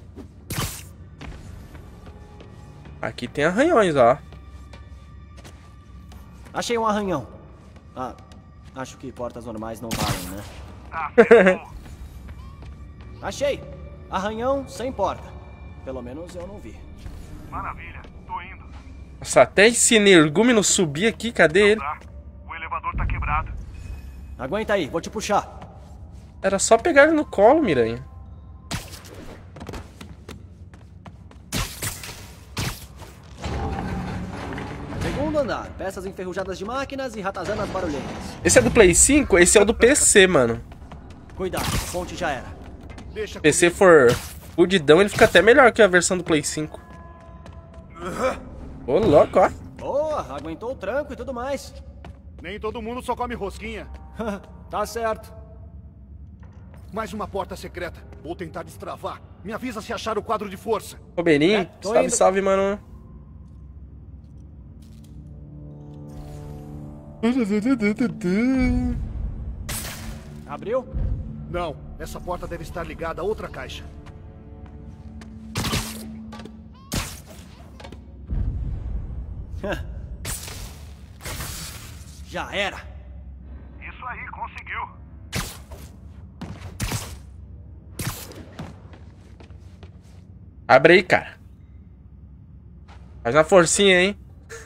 Aqui tem arranhões, ó. Achei um arranhão. Ah, acho que portas normais não valem, né? Ah, achei! Arranhão sem porta. Pelo menos eu não vi. Maravilha, tô indo. Nossa, até esse energúmeno subir aqui, cadê ele? O elevador tá quebrado. Aguenta aí, vou te puxar. Era só pegar ele no colo, Miranha. Segundo andar, peças enferrujadas de máquinas e ratazanas barulhentas. Esse é do Play cinco? Esse é o do P C, mano. Cuidado, a ponte já era. Se o P C for fudidão, ele fica até melhor que a versão do Play cinco. Ô, louco, ó. Boa, aguentou o tranco e tudo mais. Nem todo mundo só come rosquinha. Tá certo. Mais uma porta secreta. Vou tentar destravar. Me avisa se achar o quadro de força. Ô, Beninho, É, tô salve, indo. salve, mano. Abriu? Não, essa porta deve estar ligada a outra caixa. Já era. Isso aí, conseguiu. Abre aí, cara. Faz uma forcinha, hein?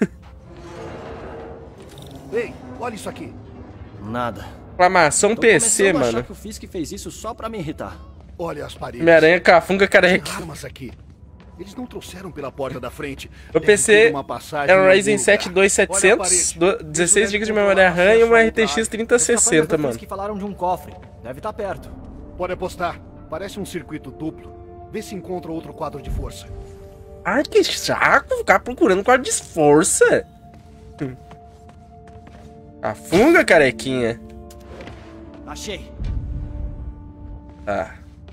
Ei, olha isso aqui. Nada. Reclamação Tô P C, começando a achar mano. que o Fisk fez isso só pra me irritar. Olha as paredes. Homem-Aranha cafunga careca. Tem armas aqui. Eles não trouxeram pela porta da frente. O P C é um Ryzen sete dois mil e setecentos, dezesseis gigas de memória RAM e uma R T X trinta sessenta, mano. Que falaram de um cofre. Deve estar perto. Pode apostar. Parece um circuito duplo. Vê se encontra outro quadro de força. Ai, que saco ficar procurando quadro de força. Hum. Cafunga, carequinha. Achei. Tá.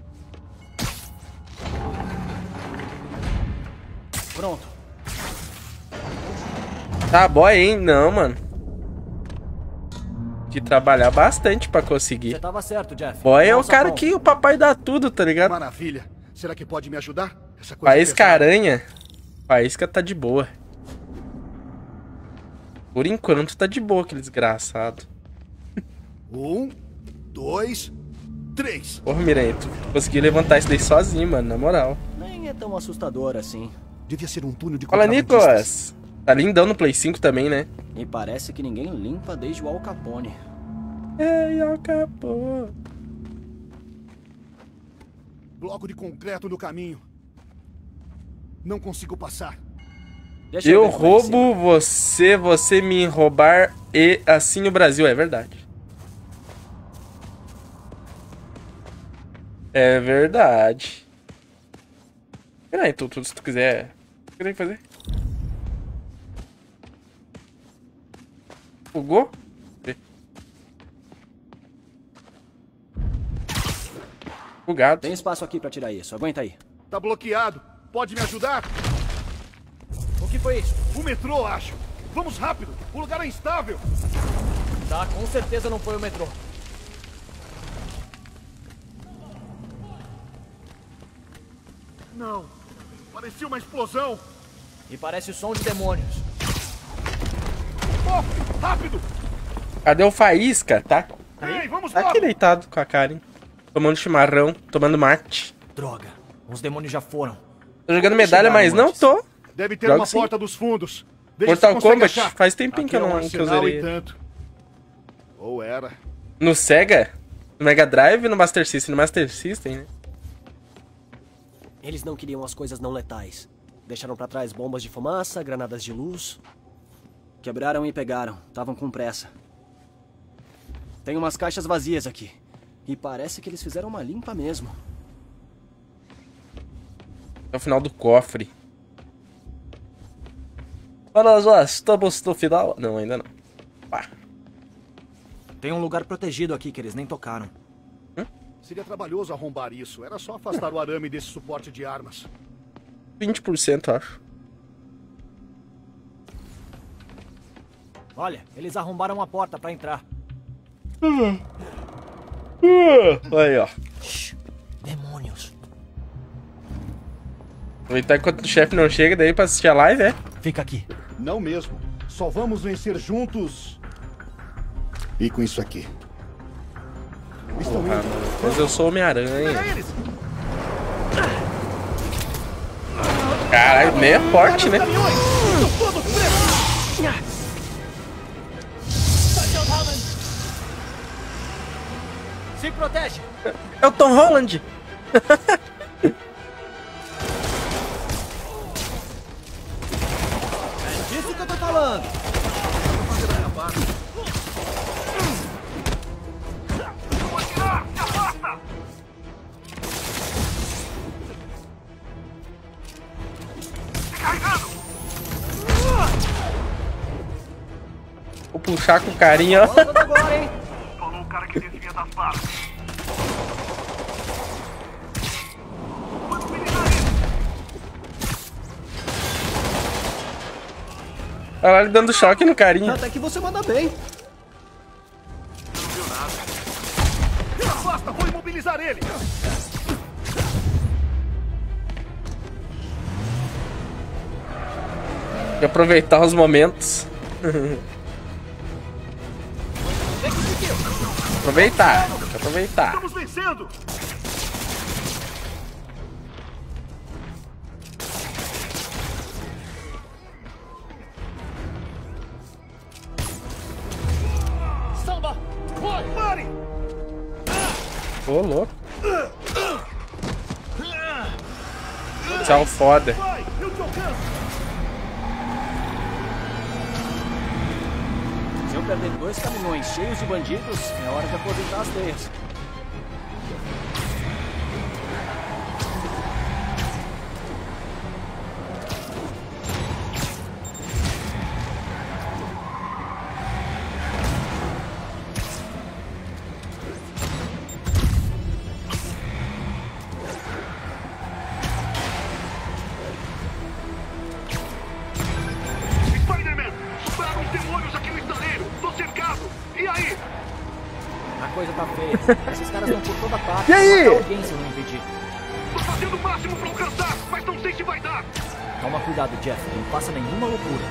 Pronto. Tá boy, hein? Não, mano. De trabalhar bastante pra conseguir. Você tava certo, Jeff. Boy é o Nossa, cara bom. que o papai dá tudo, tá ligado? Maravilha. Será que pode me ajudar? Essa coisa Faísca pesada. aranha. Faísca tá de boa. Por enquanto tá de boa, aquele desgraçado. Um, dois, três. Porra, Miranha, tu conseguiu levantar isso daí sozinho, mano, na moral. Nem é tão assustador assim. Devia ser um túnel de Fala, contrabandistas. Nicolas. Tá lindão no Play cinco também, né? E parece que ninguém limpa desde o Al Capone. Ei, Al Capone. Bloco de concreto no caminho. Não consigo passar. Deixa Eu ver como é que roubo você, você me roubar e assim o Brasil. É verdade. É verdade. Peraí, tu, tu, se tu quiser... O que tem que fazer? Bugou? Bugado. Tem espaço aqui pra tirar isso. Aguenta aí. Tá bloqueado. Pode me ajudar? O que foi isso? O metrô, acho. Vamos rápido. O lugar é instável. Tá, com certeza não foi o metrô. Não. Parecia uma explosão. E parece o som de demônios. Oh, rápido. Cadê o Faísca? Tá, Ei, vamos tá logo. aqui deitado com a Karen. Tomando chimarrão, tomando mate. Droga. Os demônios já foram. Tô jogando medalha, mas não tô. Deve ter Jogo uma sim. porta dos fundos. Veja Mortal se consegue Kombat, achar. faz tempinho que eu Aqui é não um que eu arsenal zerei. e tanto. Ou era. No Sega? No Mega Drive e no Master System? No Master System, né? Eles não queriam as coisas não letais. Deixaram pra trás bombas de fumaça, granadas de luz. Quebraram e pegaram. Estavam com pressa. Tem umas caixas vazias aqui. E parece que eles fizeram uma limpa mesmo. É o final do cofre. Olha já, estamos no final. Não, ainda não. Pá. Tem um lugar protegido aqui que eles nem tocaram. Seria trabalhoso arrombar isso. Era só afastar o arame desse suporte de armas. vinte por cento, acho. Olha, eles arrombaram a porta pra entrar. Uh. Uh. Aí, ó. Shhh. Demônios. Aproveitar enquanto o chefe não chega daí pra assistir a live, é? Fica aqui. Não mesmo. Só vamos vencer juntos. E com isso aqui. Estão Porra, mano. Mas eu sou Homem-Aranha. Caralho, meio forte, né? Se protege. É o Tom Holland. É disso que eu tô falando. Vou puxar com carinho, ó. Falou o cara que desvia das balas. Olha ele dando choque no carinho. Até que você manda bem. Não viu nada. Afasta, vou imobilizar ele. Tem que aproveitar os momentos. Aproveitar, tem que aproveitar. Estamos vencendo. Samba, vai, pare. Ô, louco. Tchau, foda. Vai, eu te alcanço. Se eu perder dois caminhões cheios de bandidos, é hora de aposentar as teias. Spider-Man! Sobraram os demônios aqui no estaleiro! Tô cercado! E aí? A coisa tá feia. Esses caras estão por toda parte. E aí? Vou matar alguém se eu não impedir. Tô fazendo o máximo pra alcançar, mas não sei se vai dar! Toma cuidado, Jeff. Não faça nenhuma loucura.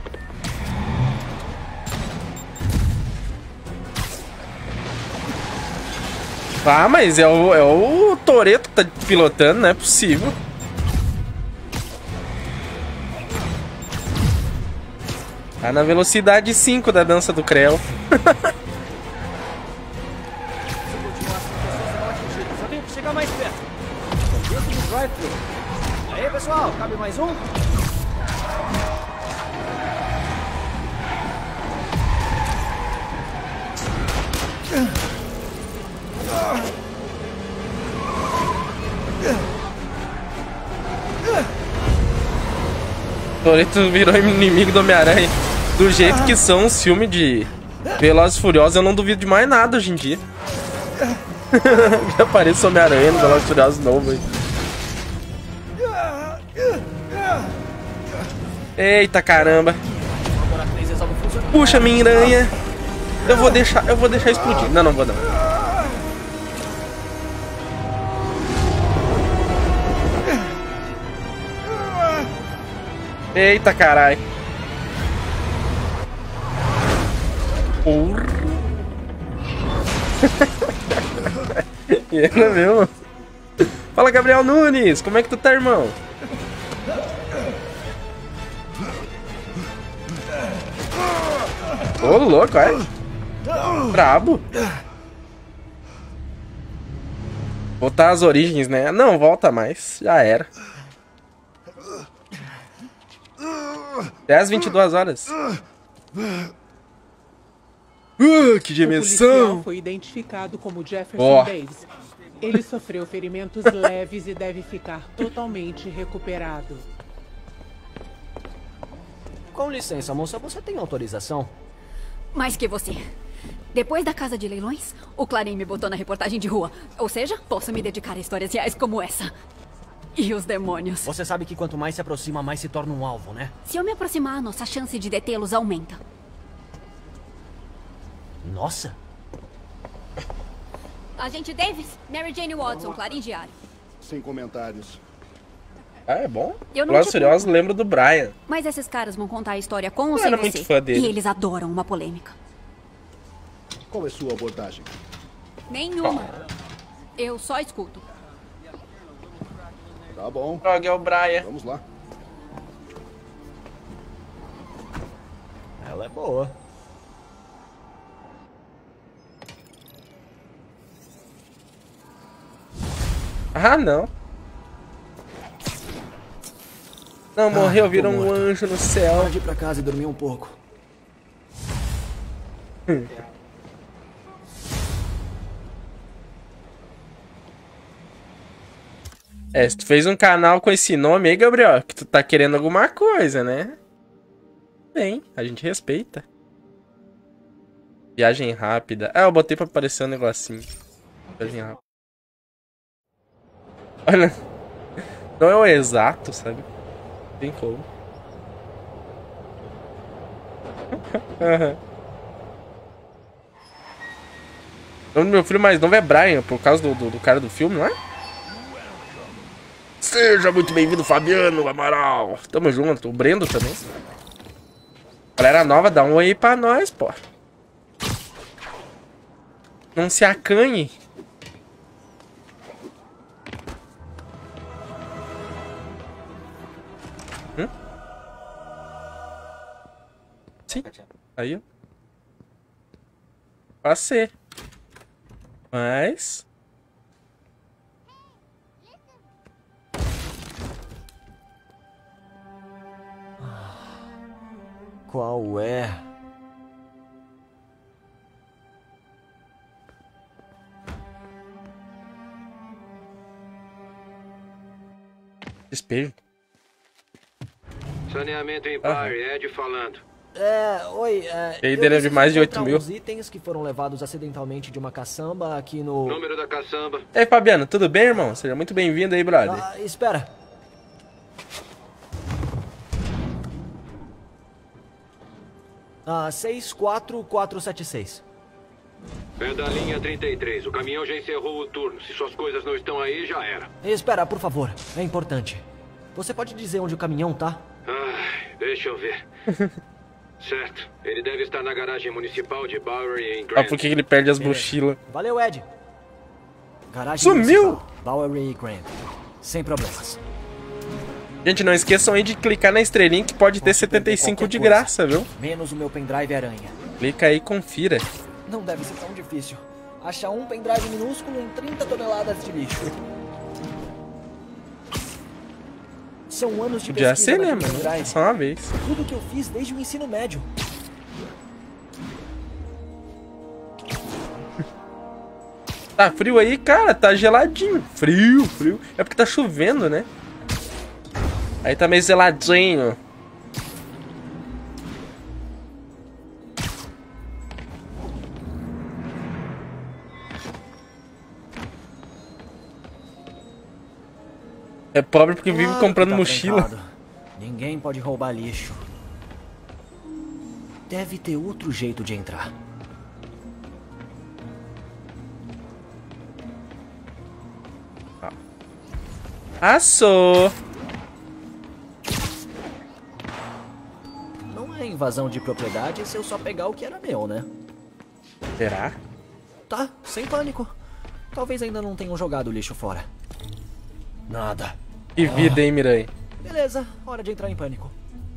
Ah, mas é o, é o Toretto que tá pilotando, não é possível. Tá na velocidade cinco da dança do Creu. Só tenho que chegar mais perto. Dentro do drive-thru. Aí, pessoal, cabe mais um? Toretto virou inimigo do Homem-Aranha. Do jeito que são os filmes de Velozes e Furiosos, eu não duvido de mais nada hoje em dia. Já aparece o Homem-Aranha no Velozes e Furiosos novo aí. Eita caramba. Puxa, minha aranha. Eu vou deixar, eu vou deixar explodir. Não, não vou não. Eita carai. Porra. E era mesmo. Fala, Gabriel Nunes, como é que tu tá, irmão? Ô, louco, é? Brabo. Voltar às origens, né? Não, volta mais. Já era. Até às vinte e duas horas. Uh, que dimensão! O policial foi identificado como Jefferson oh. Davis. Ele sofreu ferimentos leves e deve ficar totalmente recuperado. Com licença, moça, você tem autorização? Mais que você. Depois da casa de leilões, o Clarim me botou na reportagem de rua. Ou seja, posso me dedicar a histórias reais como essa. E os demônios. Você sabe que quanto mais se aproxima, mais se torna um alvo, né? Se eu me aproximar, nossa chance de detê-los aumenta. Nossa. Agente Davis, Mary Jane Watson, Clarim Diário. Sem comentários. Ah, é bom? Eu não Los te Furiosos lembro do Brian. Mas esses caras vão contar a história com ou Eu sem era você. muito fã dele. E eles adoram uma polêmica. Qual é sua abordagem? Nenhuma. Eu só escuto. Tá bom. Droga, é o Brian. Vamos lá. Ela é boa. Ah, não. Não, morreu, ah, virou um anjo no céu. Pode ir pra casa e dormir um pouco. Hum. É, se tu fez um canal com esse nome aí, Gabriel, que tu tá querendo alguma coisa, né? Bem, a gente respeita. Viagem rápida. Ah, eu botei pra aparecer um negocinho. Viagem rápida. Olha. Não é o exato, sabe? Tem como. O nome do meu filho mais novo é Brian, por causa do, do, do cara do filme, não é? Seja muito bem-vindo, Fabiano Amaral. Tamo junto. O Brendo também. Galera nova, dá um oi pra nós, pô. Não se acanhe. Hum? Sim. Aí, ó. Passei. Mas... Qual é? Despejo. Saneamento Empire, Aham. Ed falando. É, oi, é... E aí dele de mais de oito mil. Os itens que foram levados acidentalmente de uma caçamba aqui no... Número da caçamba. E aí, Fabiano, tudo bem, irmão? Seja muito bem-vindo aí, brother. Ah, espera. Ah, seis quatro quatro sete seis. É da linha trinta e três. O caminhão já encerrou o turno. Se suas coisas não estão aí, já era. Espera, por favor. É importante. Você pode dizer onde o caminhão tá? Ai, deixa eu ver. Certo. Ele deve estar na garagem municipal de Bowery em Grant. Ah, por que ele perde as mochilas? Valeu, Ed. Garagem Sumiu! municipal, Bowery e Grant. Sem problemas. Gente, não esqueçam aí de clicar na estrelinha que pode ter setenta e cinco de graça, viu? Menos o meu pendrive aranha. Clica aí e confira. Não deve ser tão difícil. Achar um pendrive minúsculo em trinta toneladas de lixo. São anos de Podia pesquisa ser, né, naquele mano? pendrive. Só uma vez. Tudo que eu fiz desde o ensino médio. Tá frio aí, cara? Tá geladinho. Frio, frio. É porque tá chovendo, né? Aí tá meio geladinho. É pobre porque vive Claro comprando que tá mochila. trancado. Ninguém pode roubar lixo. Deve ter outro jeito de entrar. Assou! Não é invasão de propriedade se eu só pegar o que era meu, né? Será? Tá, sem pânico. Talvez ainda não tenham jogado o lixo fora. Nada. Que vida, hein, Mirai? Beleza, hora de entrar em pânico.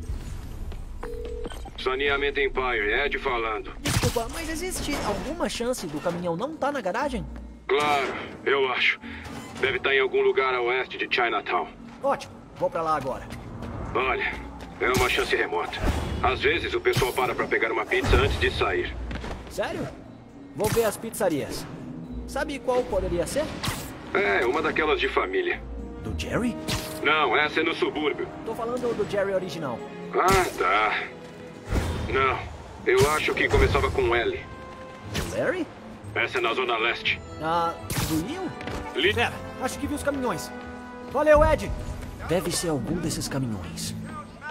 Saneamento Empire, Ed falando. Desculpa, mas existe alguma chance do caminhão não tá na garagem? Claro, eu acho. Deve estar em algum lugar a oeste de Chinatown. Ótimo, vou pra lá agora. Olha, é uma chance remota. Às vezes o pessoal para pra pegar uma pizza antes de sair. Sério? Vou ver as pizzarias. Sabe qual poderia ser? É, uma daquelas de família. Do Jerry? Não, essa é no subúrbio. Tô falando do Jerry original. Ah, tá. Não, eu acho que começava com L. Do Larry? Essa é na Zona Leste. Ah, do Will? Li... Pera, acho que vi os caminhões. Valeu, Ed! Deve ser algum desses caminhões.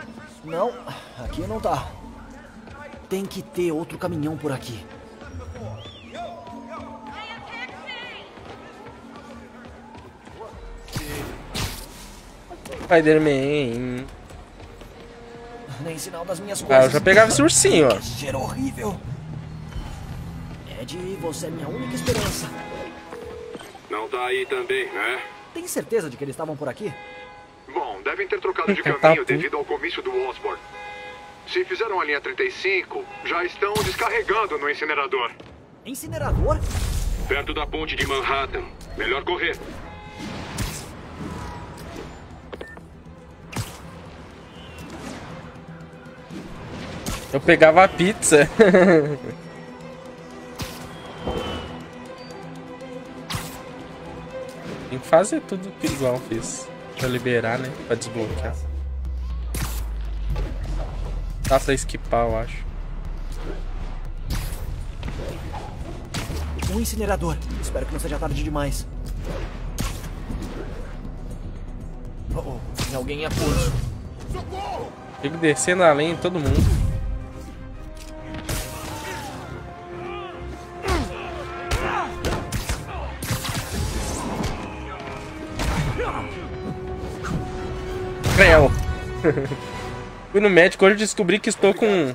Não, aqui não tá. Tem que ter outro caminhão por aqui. Spider-Man. Nem sinal das minhas coisas. Ah, eu já pegava esse ursinho, ó. Que cheiro horrível. Ed, você é minha única esperança. Não tá aí também, né? Tem certeza de que eles estavam por aqui? Bom, devem ter trocado de caminho devido ao comício do Osborn. Se fizeram a linha trinta e cinco, já estão descarregando no incinerador. Incinerador? Perto da ponte de Manhattan. Melhor correr. Eu pegava a pizza. Tem que fazer tudo que igual fiz. Pra liberar, né? Pra desbloquear. Dá pra esquipar, eu acho. Um incinerador. Espero que não seja tarde demais. Oh, oh. Tem alguém em apoio. Fico descendo além de todo mundo. Creu. Fui no médico hoje e descobri que estou com...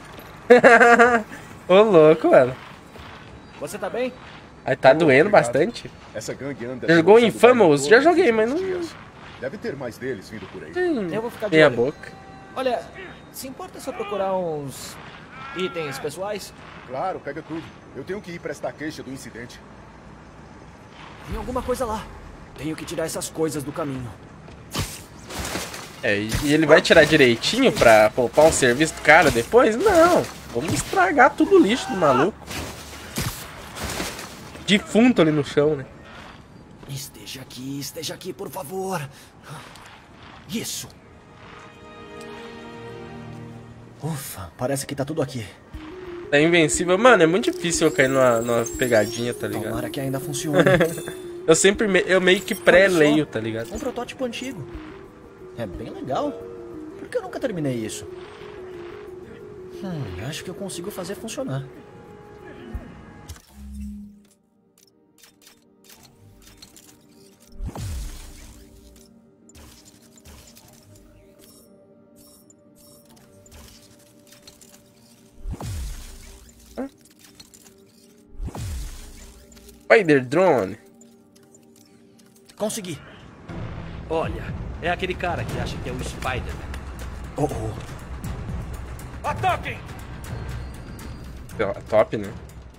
Ô, louco, mano. Você tá bem? Aí tá doendo bastante. Essa gangue anda. Já jogou Infamous? Já joguei, mas não... Deve ter mais deles vindo por aí. Hum, eu vou ficar de meia olho. boca. Olha, se importa se eu procurar uns itens pessoais? Claro, pega tudo. Eu tenho que ir prestar queixa do incidente. Tem alguma coisa lá. Tenho que tirar essas coisas do caminho. É, e ele vai tirar direitinho pra poupar um serviço do cara depois? Não. Vamos estragar tudo o lixo do maluco. Defunto ali no chão, né? Esteja aqui, esteja aqui, por favor. Isso. Ufa, parece que tá tudo aqui. Tá invencível. Mano, é muito difícil eu cair numa, numa pegadinha, tá ligado? Tomara que ainda funcione. Eu sempre, me, eu meio que pré-leio, tá ligado? Um protótipo antigo. É bem legal. Por que eu nunca terminei isso? Hum, acho que eu consigo fazer funcionar. Spider Drone. Consegui. Olha, é aquele cara que acha que é o Spider-Man. Oh, oh. Ataquem! Top, né?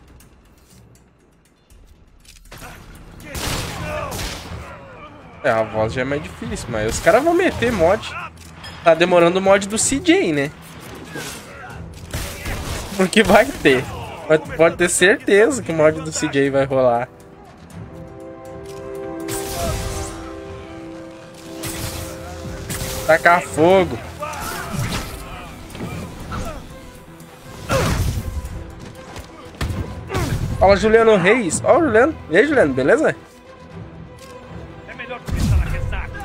É, a voz já é mais difícil, mas os caras vão meter mod. Tá demorando o mod do C J, né? Porque vai ter. Pode ter certeza que o mod do C J vai rolar. Tacar fogo. Fala, Juliano Reis. Ó, oh, Juliano. E aí, Juliano, beleza? É melhor que estar na ressaca.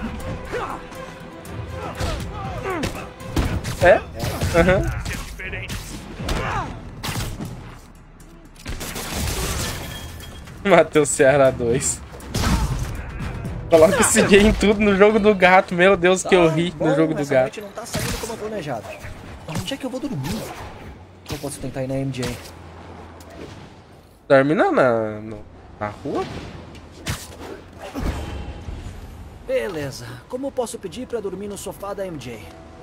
É? Aham. Uhum. Matheus Ceará dois. Coloca esse gay em tudo no jogo do gato. Meu Deus, que eu ri no jogo do gato. Não tá saindo como planejado. Onde é que eu vou dormir? Eu posso tentar ir na M J. Dorme na, na, na rua? Beleza. Como eu posso pedir pra dormir no sofá da M J?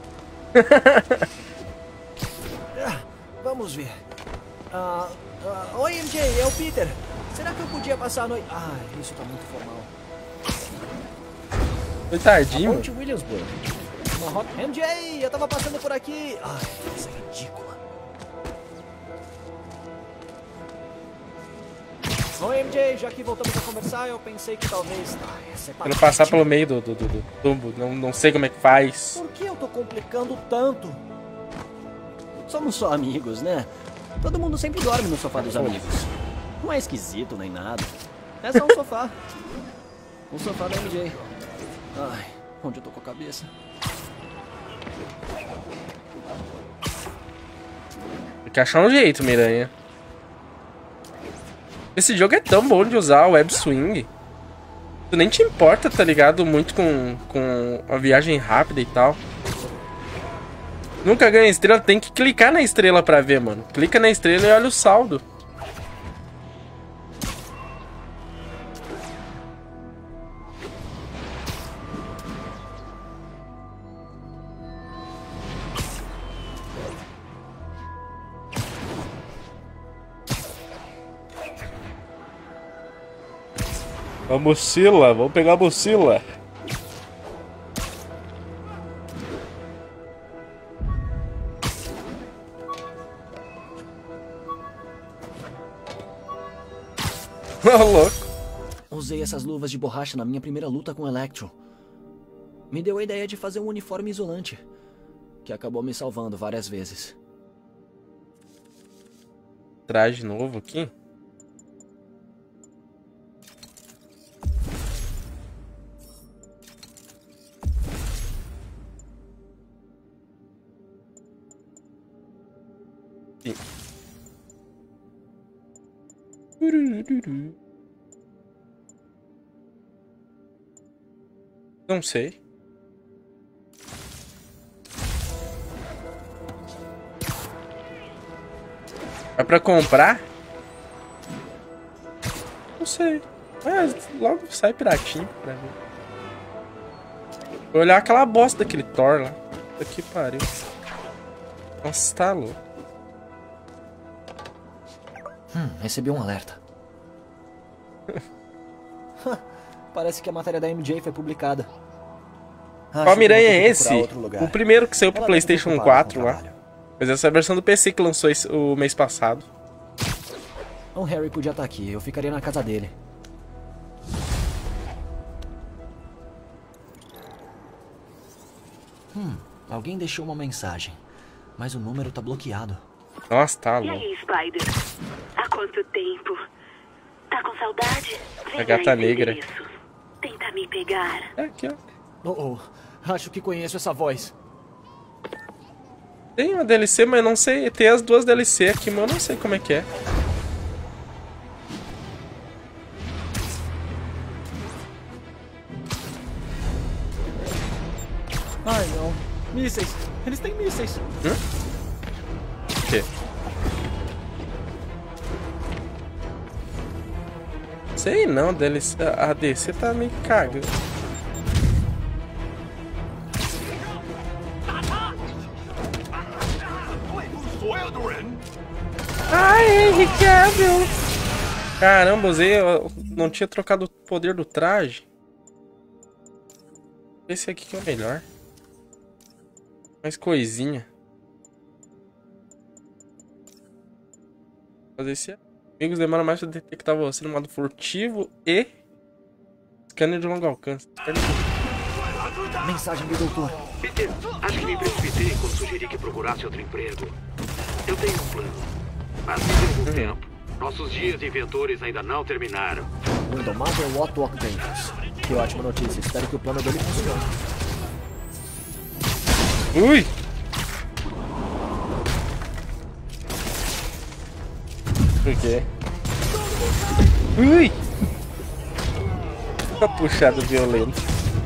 ah, vamos ver. Ah, ah, oi, M J, é o Peter. Será que eu podia passar a noite... Ah, isso tá muito formal. Foi tardinho. Ponte Williamsburg. Uma rota... M J, eu tava passando por aqui. Ai, isso é ridícula. Oi, M J, já que voltamos a conversar, eu pensei que talvez... Ah, essa é Quero passar pelo meio do, do, do, do tubo. Não, não sei como é que faz. Por que eu tô complicando tanto? Somos só amigos, né? Todo mundo sempre dorme no sofá dos amigos. Não é esquisito nem nada. É só um sofá. Um sofá da M J. Ai, onde eu tô com a cabeça? Tem que achar um jeito, Miranha. Esse jogo é tão bom de usar o Web Swing. Tu nem te importa, tá ligado? Muito com, com a viagem rápida e tal. Nunca ganha estrela, tem que clicar na estrela pra ver, mano. Clica na estrela e olha o saldo. A mochila, vamos pegar a mochila. Oh, louco. Usei essas luvas de borracha na minha primeira luta com o Electro. Me deu a ideia de fazer um uniforme isolante, que acabou me salvando várias vezes. Traje novo aqui. Sim. Não sei. É pra comprar? Não sei. Mas logo sai piratinho pra mim. Vou olhar aquela bosta daquele Thor lá. Puta que pariu. Nossa, tá louco. Hum, recebi um alerta. Parece que a matéria da M J foi publicada. Qual Miranha é esse? O primeiro que saiu pro PlayStation quatro lá. Mas essa é a versão do P C que lançou esse, o mês passado. O Harry podia estar aqui, eu ficaria na casa dele. Hum, alguém deixou uma mensagem, mas o número tá bloqueado. Nossa, tá E louco. aí, Spider? Há quanto tempo? Tá com saudade? Vem A gata aí, negra. isso. Tenta me pegar. É aqui, ó. Oh, oh, acho que conheço essa voz. Tem uma D L C, mas não sei. Tem as duas D L C aqui, mas eu não sei como é que é. Ai, não. Mísseis. Eles têm mísseis. Hã? O quê? Sei não, D L C, a D C tá meio cagando. Ai, Henry Cavill! Caramba, usei, eu não tinha trocado o poder do traje. Esse aqui que é o melhor. Mais coisinha. Fazer esse. Amigos demora mais pra detectar você no modo furtivo e scanner de longo alcance. Mensagem do doutor. Peter, acho que me precipitei quando sugeri que procurasse outro emprego. Eu tenho um plano, mas me deu algum tempo. Nossos dias de inventores ainda não terminaram. O indomável Otto Octavius. Que ótima notícia. Espero que o plano dele funcione. Ui! Por quê? Ui! Uma puxada violenta.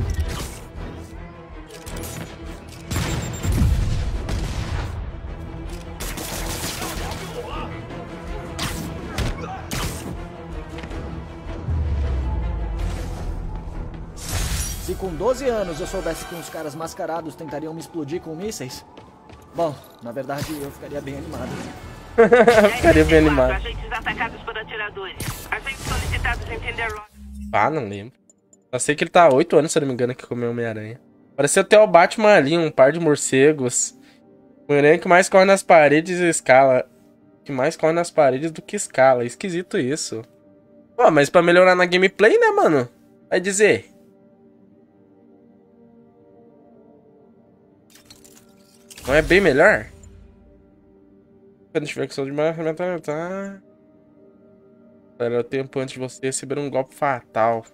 Se com doze anos eu soubesse que uns caras mascarados tentariam me explodir com mísseis, bom, na verdade eu ficaria bem animado. Ficaria bem animado. Agentes atacados por atiradores. Agentes solicitados em Tenderlock. Ah, não lembro. Só sei que ele tá há oito anos, se eu não me engano, que comeu Homem-Aranha. Pareceu até o Batman ali, um par de morcegos. O Homem-Aranha que mais corre nas paredes e escala. Que mais corre nas paredes do que escala. Esquisito isso. Pô, mas pra melhorar na gameplay, né, mano? Vai dizer. Não é bem melhor? Quando tiver que de uma tá. Espera o tempo antes de você receber um golpe fatal.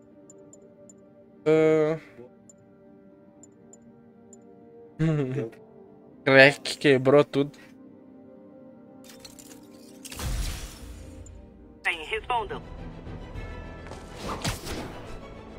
Uh... Crack quebrou tudo. Bem, respondam.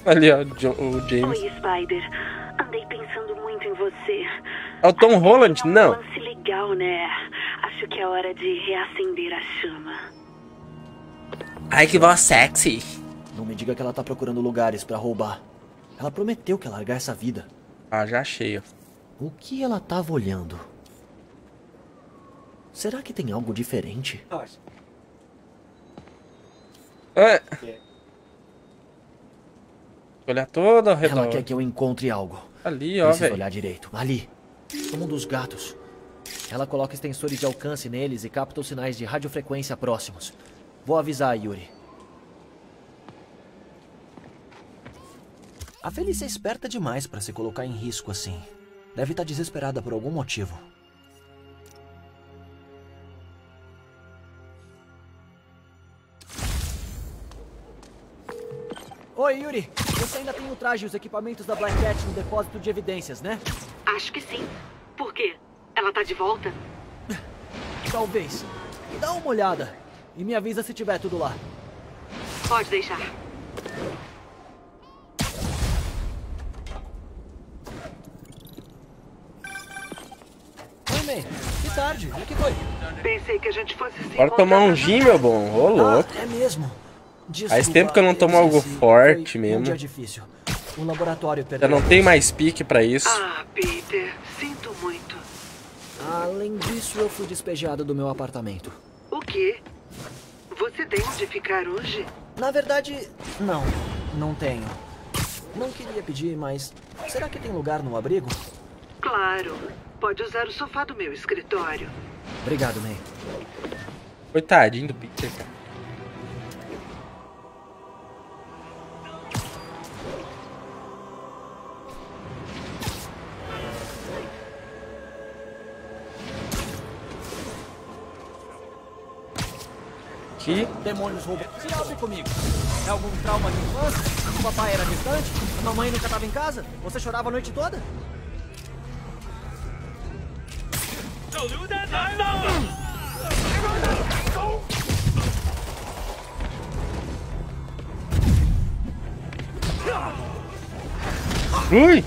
Ali, ó, o James. Oi, Spider. Andei pensando muito em você. É o Tom Holland? Não. Um lance legal, né? Acho que é hora de reacender a chama. Ai, que voz sexy. Não me diga que ela tá procurando lugares pra roubar. Ela prometeu que ia largar essa vida. Ah, já achei, ó. O que ela tava olhando? Será que tem algo diferente? É. Olhar todo ao redor. Ela quer que eu encontre algo. Ali, ó, Preciso velho. olhar direito. Ali. Um dos gatos. Ela coloca extensores de alcance neles e capta os sinais de radiofrequência próximos. Vou avisar a Yuri. A Felícia é esperta demais pra se colocar em risco assim. Deve estar desesperada por algum motivo. Oi, Yuri. Você ainda tem o traje e os equipamentos da Black Cat no depósito de evidências, né? Acho que sim. Por quê? Ela tá de volta? Talvez. Dá uma olhada. E me avisa se tiver tudo lá. Pode deixar. Oi, May. Que tarde. O que foi? Pensei que a gente fosse se Bora tomar um gin, meu bom. Ô, louco. Ah, é mesmo. Desculpa, Faz tempo que eu não tomo algo forte mesmo. Um dia difícil. O laboratório Já perdeu. não tem mais pique pra isso. Ah, Peter. Sinto muito. Além disso, eu fui despejado do meu apartamento. O quê? Você tem onde ficar hoje? Na verdade, não. Não tenho. Não queria pedir, mas... será que tem lugar no abrigo? Claro. Pode usar o sofá do meu escritório. Obrigado, May. Coitadinho do Peter, cara. Que demônios roubam? Se abre comigo. É algum trauma de infância? O papai era distante? A mamãe nunca estava em casa? Você chorava a noite toda? Ui!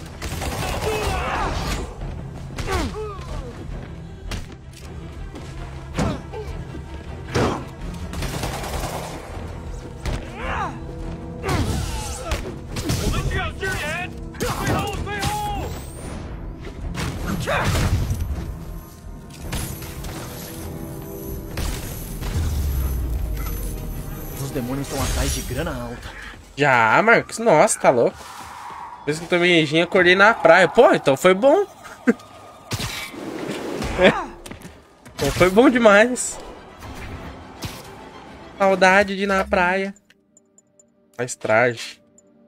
Os demônios estão atrás de grana alta. Já, Marcos? Nossa, tá louco. Por isso que eu tomei gin e acordei na praia. Pô, então foi bom. É. Então foi bom demais. Saudade de ir na praia. Mais traje.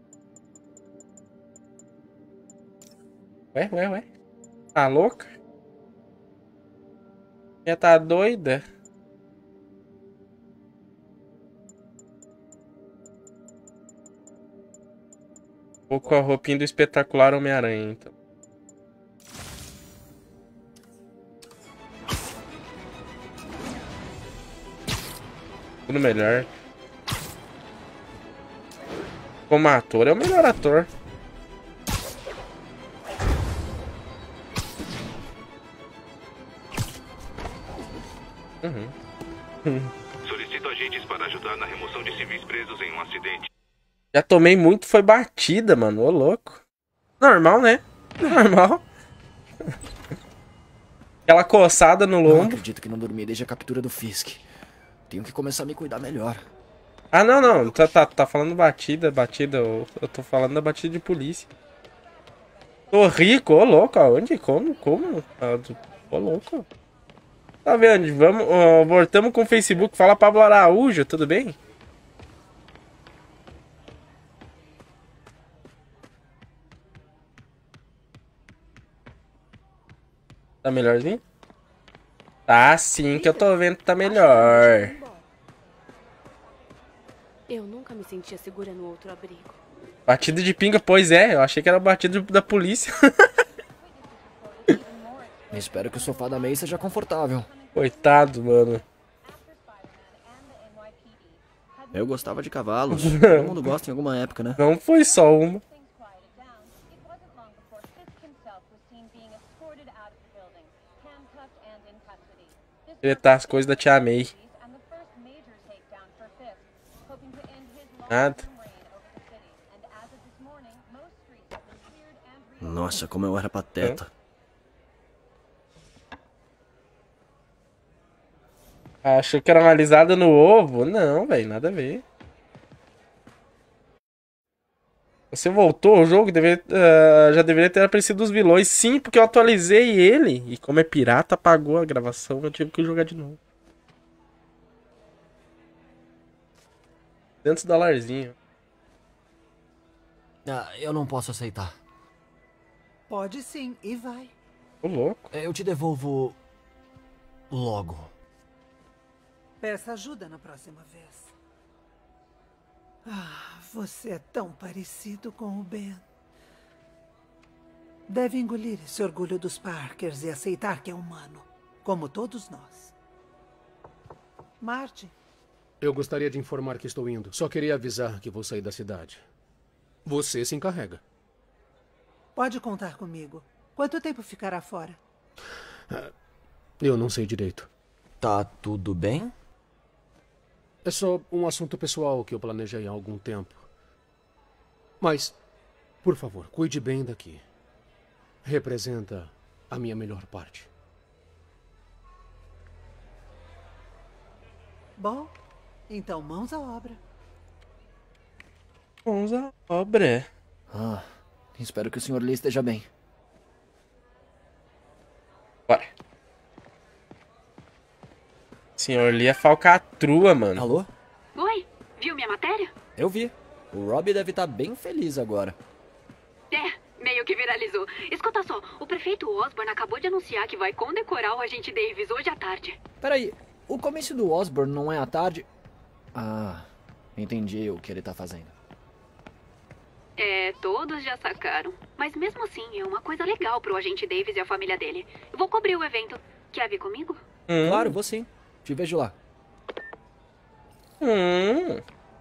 Ué, ué, ué. Tá louca? Já tá doida? Vou com a roupinha do espetacular Homem-Aranha, então. Tudo melhor. Como ator, é o melhor ator. Uhum. Solicito agentes para ajudar na remoção de civis presos em um acidente. Já tomei muito, foi batida, mano. Ô, louco. Normal, né? Normal. Aquela coçada no lombo. Não acredito que não dormi desde a captura do Fisk. Tenho que começar a me cuidar melhor. Ah, não, não. Tá, tá, tá falando batida, batida. Eu, eu tô falando da batida de polícia. Tô rico, ô louco. Onde? Como? Como? Ô louco. Tá vendo? Vamos, ó, voltamos com o Facebook. Fala Pablo Araújo, tudo bem? Tá melhorzinho? Tá sim, que eu tô vendo que tá melhor. Eu nunca me sentia segura no outro abrigo. Batida de pinga, pois é. Eu achei que era batida da polícia. Espero que o sofá da May seja confortável. Coitado, mano. Eu gostava de cavalos. Todo mundo gosta em alguma época, né? Não foi só uma. Deletar as coisas da Tia May. Nada. Nossa, como eu era pateta. Achou que era uma alisada no ovo? Não, velho, nada a ver. Você voltou ao jogo, deveria, uh, já deveria ter aparecido os vilões. Sim, porque eu atualizei ele. E como é pirata, apagou a gravação, eu tive que jogar de novo. duzentos dolarzinho. Ah, eu não posso aceitar. Pode sim, e vai. Ô, louco. Eu te devolvo logo. Peça ajuda na próxima vez. Ah, você é tão parecido com o Ben. Deve engolir esse orgulho dos Parkers e aceitar que é humano, como todos nós. Marty. Eu gostaria de informar que estou indo. Só queria avisar que vou sair da cidade. Você se encarrega. Pode contar comigo. Quanto tempo ficará fora? Eu não sei direito. Tá tudo bem? É só um assunto pessoal que eu planejei há algum tempo. Mas, por favor, cuide bem daqui. Representa a minha melhor parte. Bom, então mãos à obra. Mãos à obra. Ah, espero que o senhor Lee esteja bem. Bora. Senhor Lee é falcatrua, mano. Alô? Oi, viu minha matéria? Eu vi. O Robbie deve estar bem feliz agora. É, meio que viralizou. Escuta só, o prefeito Osborn acabou de anunciar que vai condecorar o agente Davis hoje à tarde. Peraí, o comício do Osborn não é à tarde? Ah, entendi o que ele tá fazendo. É, todos já sacaram. Mas mesmo assim, é uma coisa legal pro agente Davis e a família dele. Eu vou cobrir o evento. Quer vir comigo? Hum. Claro, vou sim. Te vejo lá. Hum.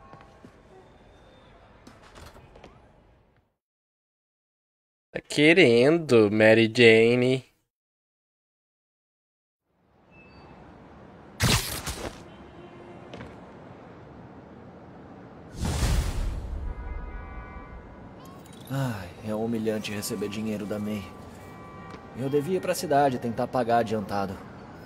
Tá querendo, Mary Jane. Ai, é humilhante receber dinheiro da May. Eu devia ir pra cidade tentar pagar adiantado.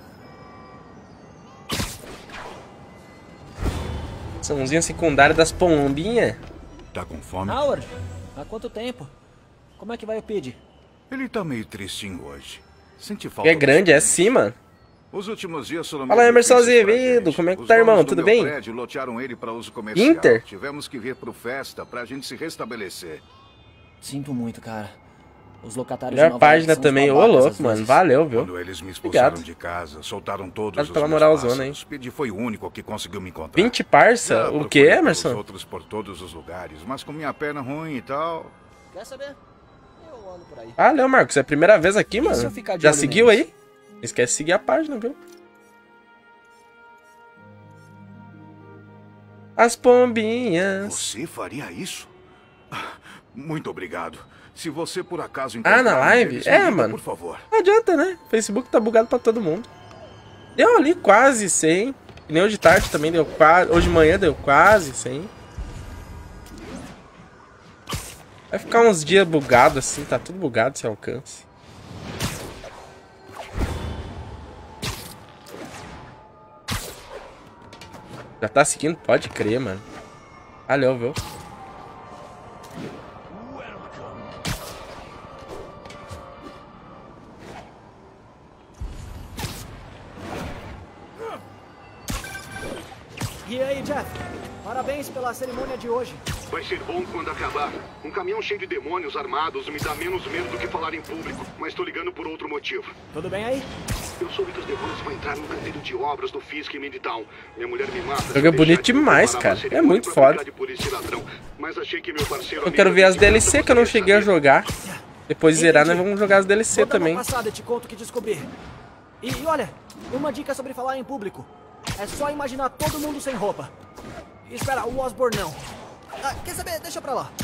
Sãozinha secundária das pombinhas. Tá com fome? Howard, há quanto tempo? Como é que vai o Pidge? Ele tá meio tristinho hoje. Sente falta. É grande, é sim, mano. Os últimos dias foram Fala, Emerson Azevedo, como é que tá, irmão? Tudo bem? Prédio lotearam ele para uso comercial. Inter? Tivemos que vir pro festa pra gente se restabelecer. Sinto muito, cara. Os locatários melhor página também, ô louco, mano. Valeu, viu? Quando eles me expulsaram de casa, soltaram todos Obrigado os pela meus moralzona, hein? Speed foi o único que conseguiu me encontrar. vinte parça? Já o que, Emerson? Os outros por todos os lugares, mas com minha perna ruim e tal. Quer saber? Eu ando por aí. Valeu, Marcos. É a primeira vez aqui, E mano. se eu ficar de Já olho seguiu neles? aí? Não esquece de seguir a página, viu? As pombinhas. Você faria isso? Ah, muito obrigado. Se você por acaso Ah, encontrar na um live? deles, me É, diga, mano. por favor. Não adianta, né? O Facebook tá bugado pra todo mundo. Deu ali quase cem. E nem hoje de tarde também deu quase. Hoje de manhã deu quase cem. Vai ficar uns dias bugado assim, tá tudo bugado esse alcance. Já tá seguindo? Pode crer, mano. Valeu, viu? E aí, Jeff? Parabéns pela cerimônia de hoje. Vai ser bom quando acabar. Um caminhão cheio de demônios armados me dá menos medo do que falar em público. Mas tô ligando por outro motivo. Tudo bem aí? Eu soube que os demônios vão entrar no canteiro de obras do Fisk em Midtown. Minha mulher me mata. O jogo é bonito demais, cara. É muito foda. Mas achei que meu parceiro Eu quero ver as D L C que eu não cheguei a jogar. Depois de zerar, nós vamos jogar as D L C Vou dar também. uma passada e te conto o que descobri. E, e olha, uma dica sobre falar em público. É só imaginar todo mundo sem roupa. Espera, o Osborn não. Ah, quer saber? Deixa pra lá.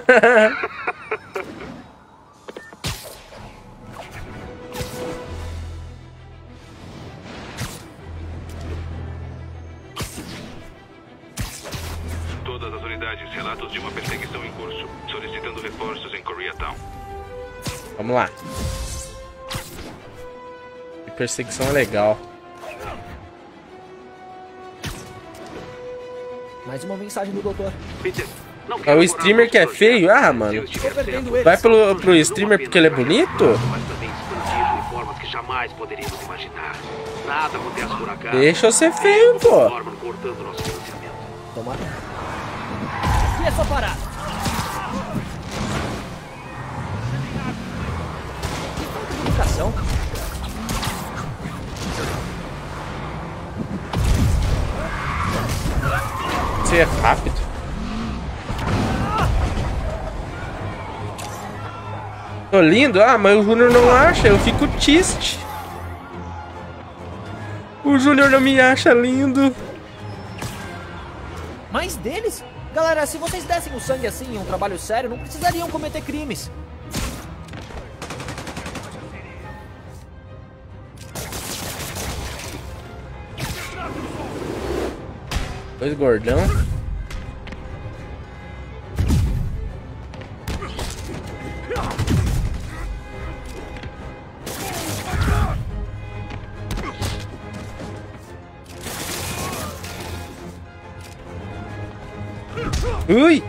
Todas as unidades, relatos de uma perseguição em curso. Solicitando reforços em Koreatown. Vamos lá. Que perseguição é legal. Mais uma mensagem do doutor. É o streamer que é feio? Ah, mano. Vai pro, pro streamer porque ele é bonito? Formas que jamais poderíamos imaginar. Nada acontece por acaso. Deixa eu ser feio, pô. Cortando nosso financiamento. Tomara. E é só parar. Que falta de educação. Você é rápido. Tô lindo? Ah, mas o Júnior não acha, eu fico triste. O Júnior não me acha lindo. Mais deles? Galera, se vocês dessem o sangue assim em um trabalho sério, não precisariam cometer crimes. Dois gordão. Ui!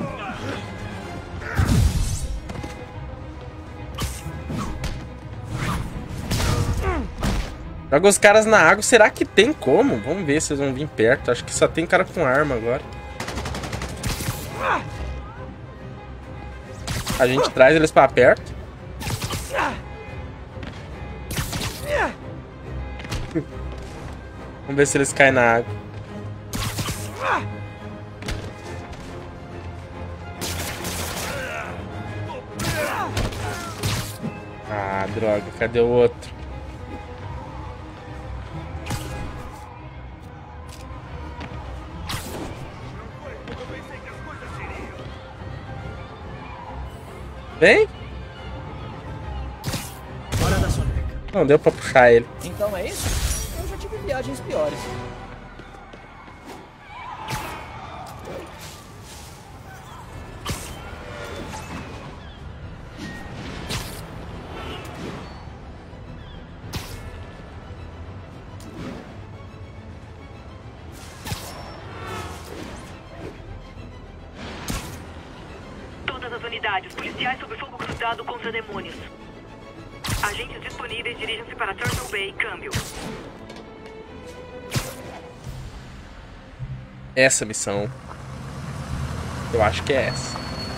Joga os caras na água. Será que tem como? Vamos ver se eles vão vir perto. Acho que só tem cara com arma agora. A gente traz eles pra perto. Vamos ver se eles caem na água. Ah, droga. Cadê o outro? Vem? Hora da soneca. Não deu pra puxar ele. Então é isso? Eu já tive viagens piores. Policiais sob fogo cruzado contra demônios. Agentes disponíveis dirigem-se para Turtle Bay, câmbio. Essa missão. Eu acho que é essa.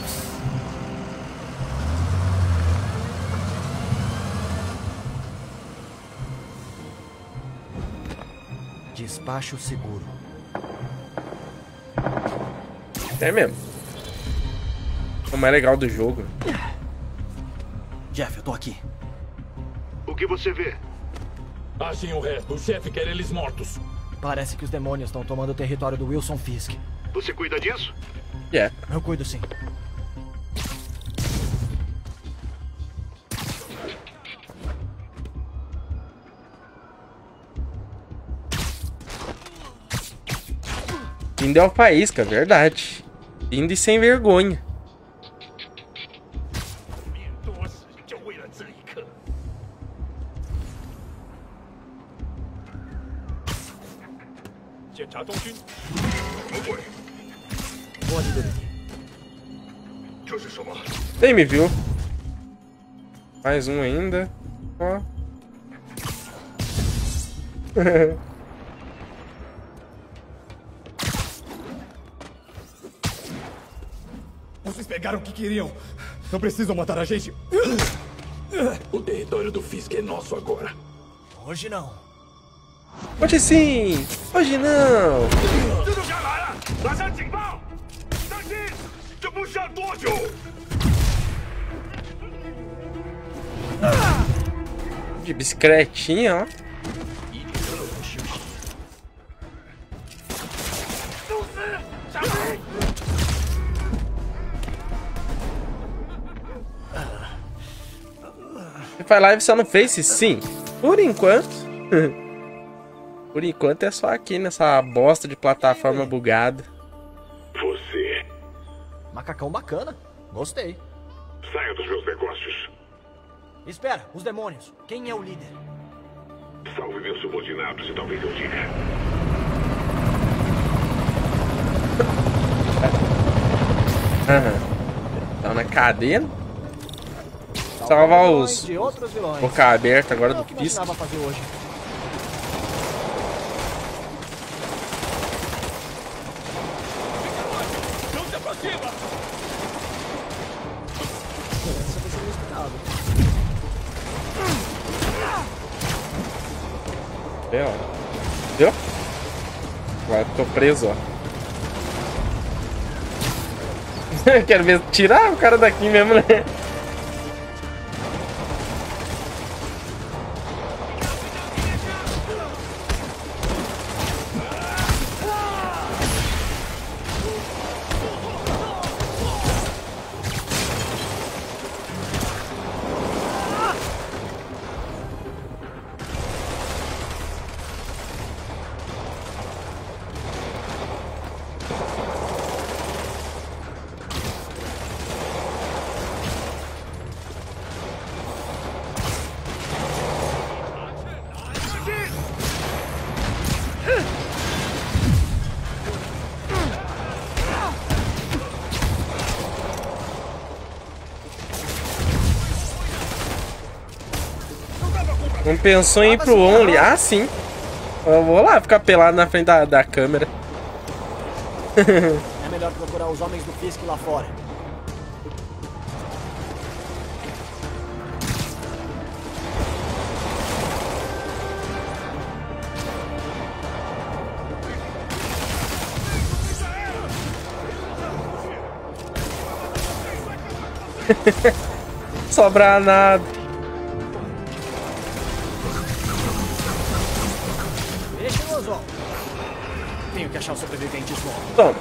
Despacho seguro. É mesmo. O mais legal do jogo. Jeff, eu tô aqui. O que você vê? Achem o resto. O chefe quer eles mortos. Parece que os demônios estão tomando o território do Wilson Fisk. Você cuida disso? É. Yeah. Eu cuido sim. Lindo é o faísca, verdade. Lindo e sem vergonha. Nem me viu. Mais um ainda. Ó. Vocês pegaram o que queriam. Não precisam matar a gente. O território do Fisk é nosso agora. Hoje não. Hoje sim. Hoje não. De bicicletinha, ó. Você faz live só no Face? Sim. Por enquanto. Por enquanto é só aqui nessa bosta de plataforma bugada. Você. Macacão bacana. Gostei. Saia dos meus negócios. Espera, os demônios. Quem é o líder? Salve meus subordinados e talvez eu diga. Aham. Estão na cadeia. Salvar os boca aberta agora do Fisk. Fazer hoje. Não se aproxima! É, ó. Viu? Agora tô preso, ó. Quero ver tirar o cara daqui mesmo, né? Não pensou em ir pro Only? Ah, sim. Eu vou lá ficar pelado na frente da, da câmera. É melhor procurar os homens do Fisk lá fora. Sobrar nada. Tenho que achar os sobreviventes mortos. Toma.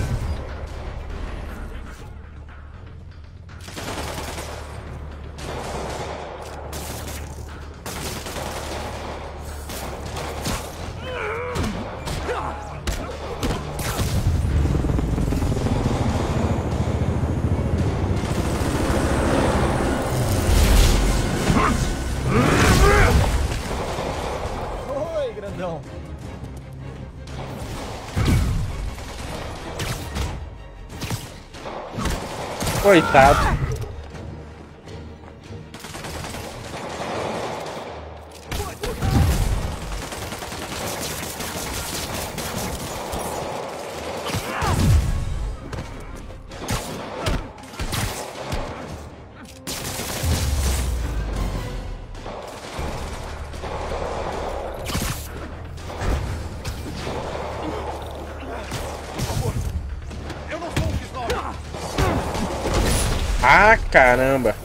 Oi, grandão. Coitado. Ah, caramba.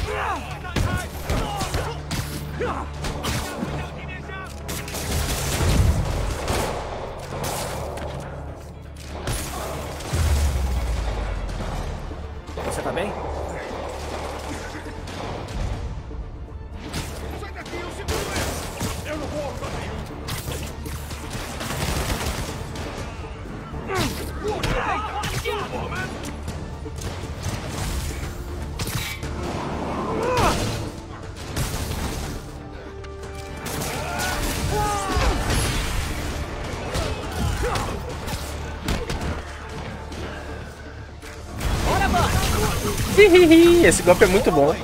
Você tá bem? Sai daqui, eu seguro ele! Eu não vou ao caminho! Esse golpe é muito bom.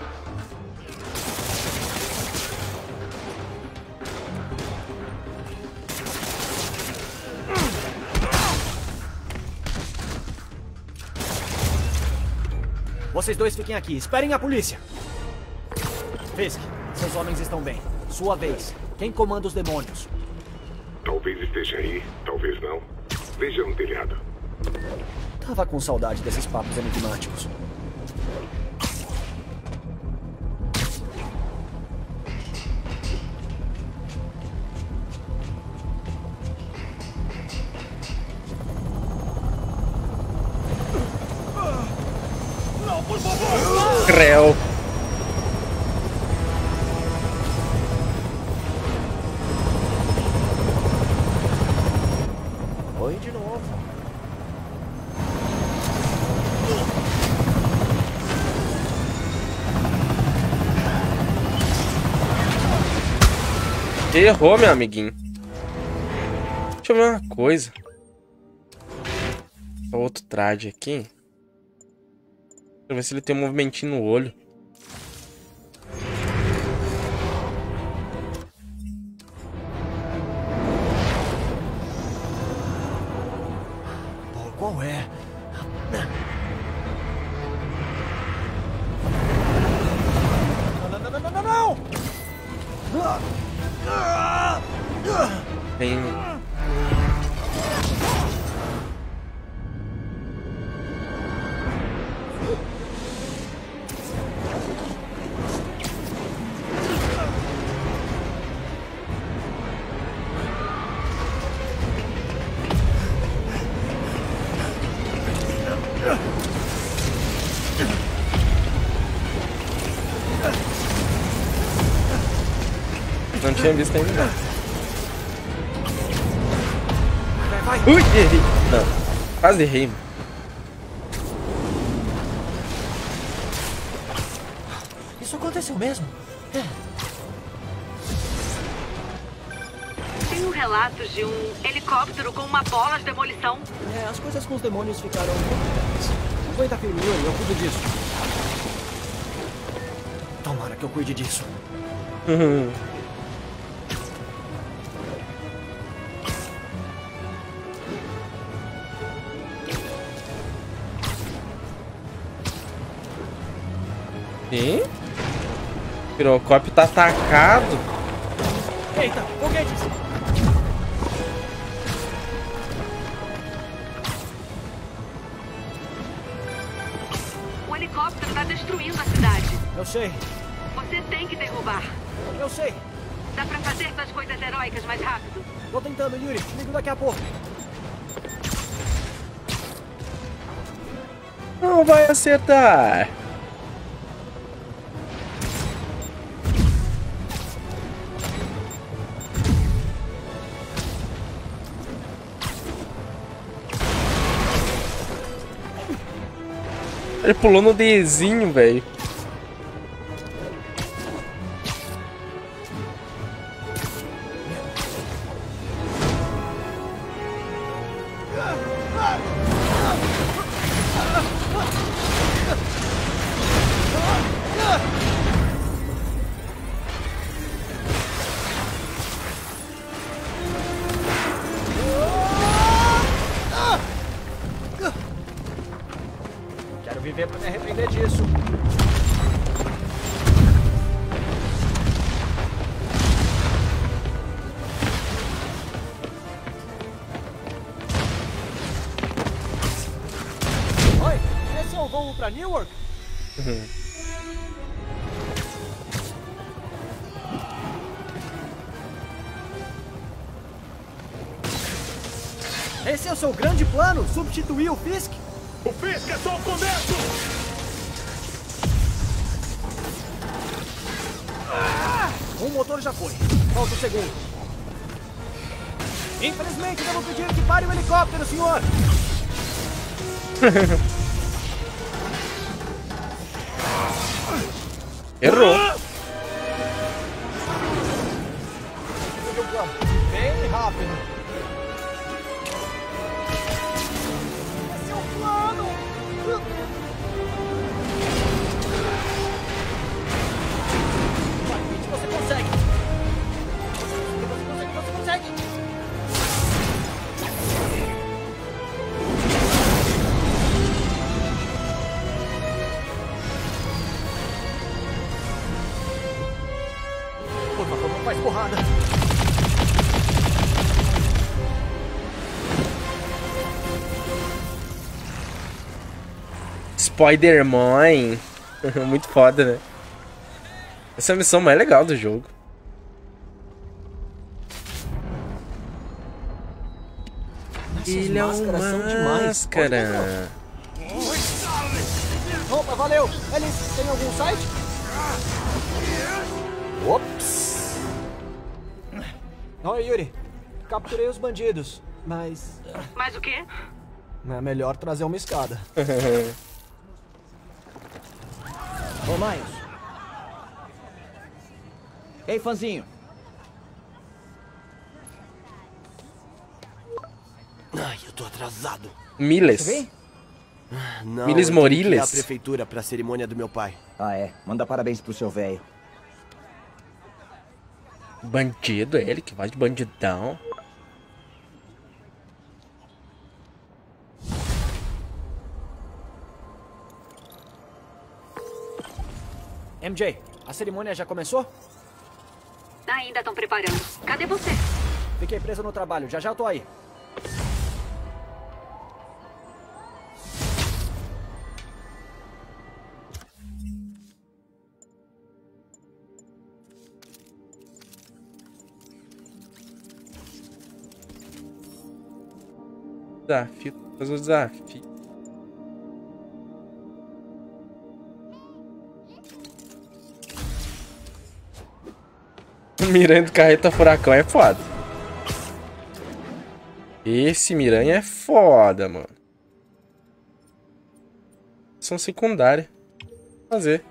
Vocês dois fiquem aqui. Esperem a polícia. Fisk, seus homens estão bem. Sua vez. Quem comanda os demônios? Talvez esteja aí, talvez não. Veja no telhado. Tava com saudade desses papos enigmáticos. Creu. Oi de novo. Errou, meu amiguinho. Deixa eu ver uma coisa. Outro traje aqui. Deixa eu ver se ele tem um movimentinho no olho. Qual é? Não, não, não, não, não, não! Tem... Não tinha visto ainda. Não. Ui, errei. Não, quase errei. Mano. Isso aconteceu mesmo? É. Tem um relato de um helicóptero com uma bola de demolição. É, as coisas com os demônios ficaram complicadas. Aguenta firme, Yuri, eu cuido disso. Tomara que eu cuide disso. Uhum. Sim? O pirocópio tá atacado. Eita, foguetes! O helicóptero tá destruindo a cidade. Eu sei. Você tem que derrubar. Eu sei. Dá pra fazer suas coisas heróicas mais rápido. Tô tentando, Yuri. Ligo daqui a pouco. Não vai acertar. Ele pulou no Dzinho, velho. Quero viver pra me arrepender disso. Oi, esse é o voo pra Newark? Uhum. Esse é o seu grande plano? Substituir o Fisk? O Fisk é só o começo! Um motor já foi. Falta o segundo. Infelizmente, devo pedir que pare o helicóptero, senhor. Errou. Bem rápido. Esse é o plano. Vai, Pete, você consegue. Você consegue, você consegue. Por favor, não faz porrada. Spider-Man. Muito foda, né? Essa é a missão mais legal do jogo. Essas Ele é um máscaras são demais. máscara. Opa, valeu! Eles têm algum site? Ops! Oi, Yuri. Capturei os bandidos, mas... Mas o quê? É melhor trazer uma escada. Ô, Miles. Ei, fãzinho. Ai, eu tô atrasado. Miles. Você vem? Não, Miles eu tenho que ir Moriles? à prefeitura pra cerimônia do meu pai. Ah, é. Manda parabéns pro seu velho. Bandido, ele que vai de bandidão. M J, a cerimônia já começou? Ainda estão preparando. Cadê você? Fiquei preso no trabalho. Já já eu tô aí. Desafio, fazer o desafio. O Miranha do Carreta Furacão é foda. Esse Miranha é foda, mano. São secundária. Fazer.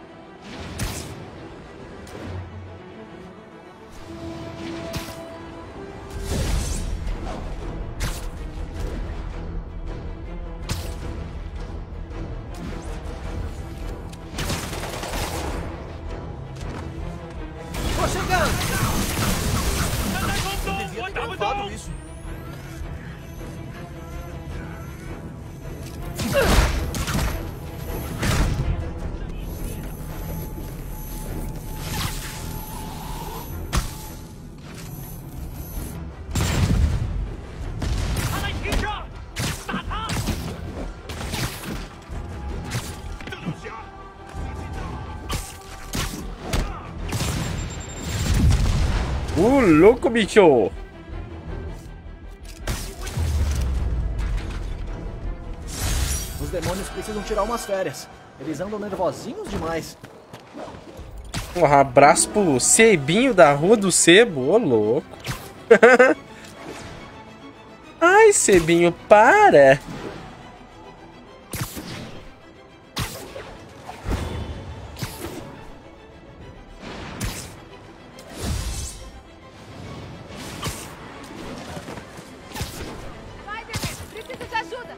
Tô chegando! Eu devia ter gravado isso. Uh, louco, bicho! Os demônios precisam tirar umas férias. Eles andam nervosinhos demais. Um abraço pro Cebinho da Rua do Sebo, ô louco. Ai, Cebinho, para! Preciso de ajuda.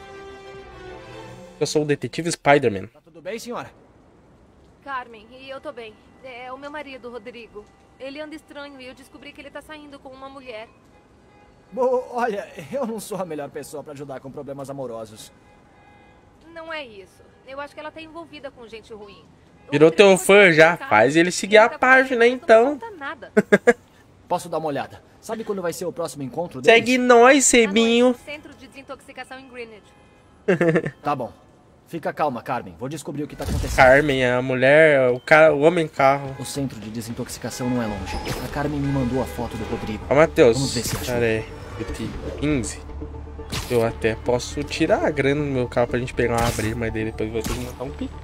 Eu sou o detetive Spider-Man. Tá tudo bem, senhora? Carmen, e eu tô bem. É o meu marido, Rodrigo. Ele anda estranho e eu descobri que ele tá saindo com uma mulher. Bom, olha, eu não sou a melhor pessoa pra ajudar com problemas amorosos. Não é isso. Eu acho que ela tá envolvida com gente ruim. Virou teu fã já, faz ele seguir a página então. Nada. Posso dar uma olhada? Sabe quando vai ser o próximo encontro deles? Segue nós, Cebinho. Centro de desintoxicação em Greenwich. Tá bom. Fica calma, Carmen. Vou descobrir o que tá acontecendo. Carmen, a mulher, o cara, o homem carro. O centro de desintoxicação não é longe. A Carmen me mandou a foto do Rodrigo. Ó, Matheus. Vamos ver se ajuda. Pera aí. quinze. Eu até posso tirar a grana do meu carro pra gente pegar uma abrir, mas daí depois vai ter que montar um pico.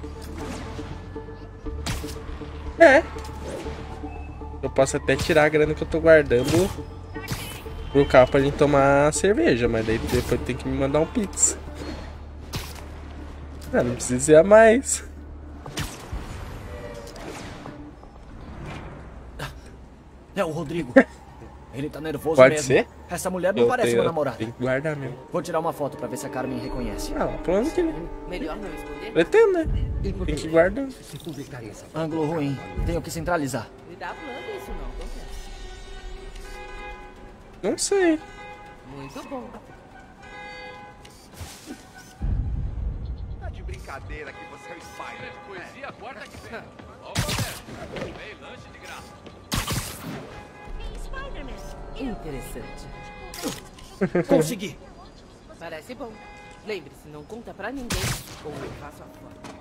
É. Eu posso até tirar a grana que eu tô guardando pro carro pra gente tomar cerveja, mas daí depois tem que me mandar um pix. Ah, não precisa ir a mais. É o Rodrigo. Ele tá nervoso Pode mesmo. ser? Essa mulher não Eu parece tenho- uma namorada. Tem que guardar mesmo. Vou tirar uma foto pra ver se a Carmen reconhece. Ah, plano que Melhor não esconder. pretendo, né? Tem que guardar. Ângulo ruim. Tenho que centralizar. Me dá plano isso não, acontece. Não sei. Muito bom. Tá de brincadeira que você é o Spider. Poesia, quarta que vem. Ó, Roberto. Vem lanche de graça. Interessante. Consegui. Parece bom. Lembre-se, não conta pra ninguém ou eu faço a foto.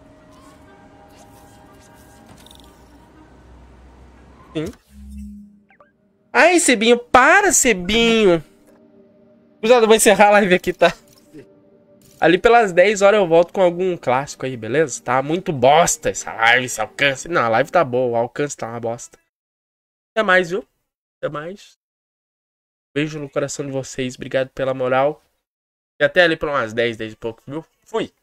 Sim. Ai, Cebinho, para, Cebinho. Cuidado, eu vou encerrar a live aqui, tá? Ali pelas dez horas eu volto com algum clássico aí, beleza? Tá muito bosta essa live, esse alcance. Não, a live tá boa, o alcance tá uma bosta. Até mais, viu? Até mais. Beijo no coração de vocês, obrigado pela moral. E até ali por umas dez, dez e pouco, viu? Fui!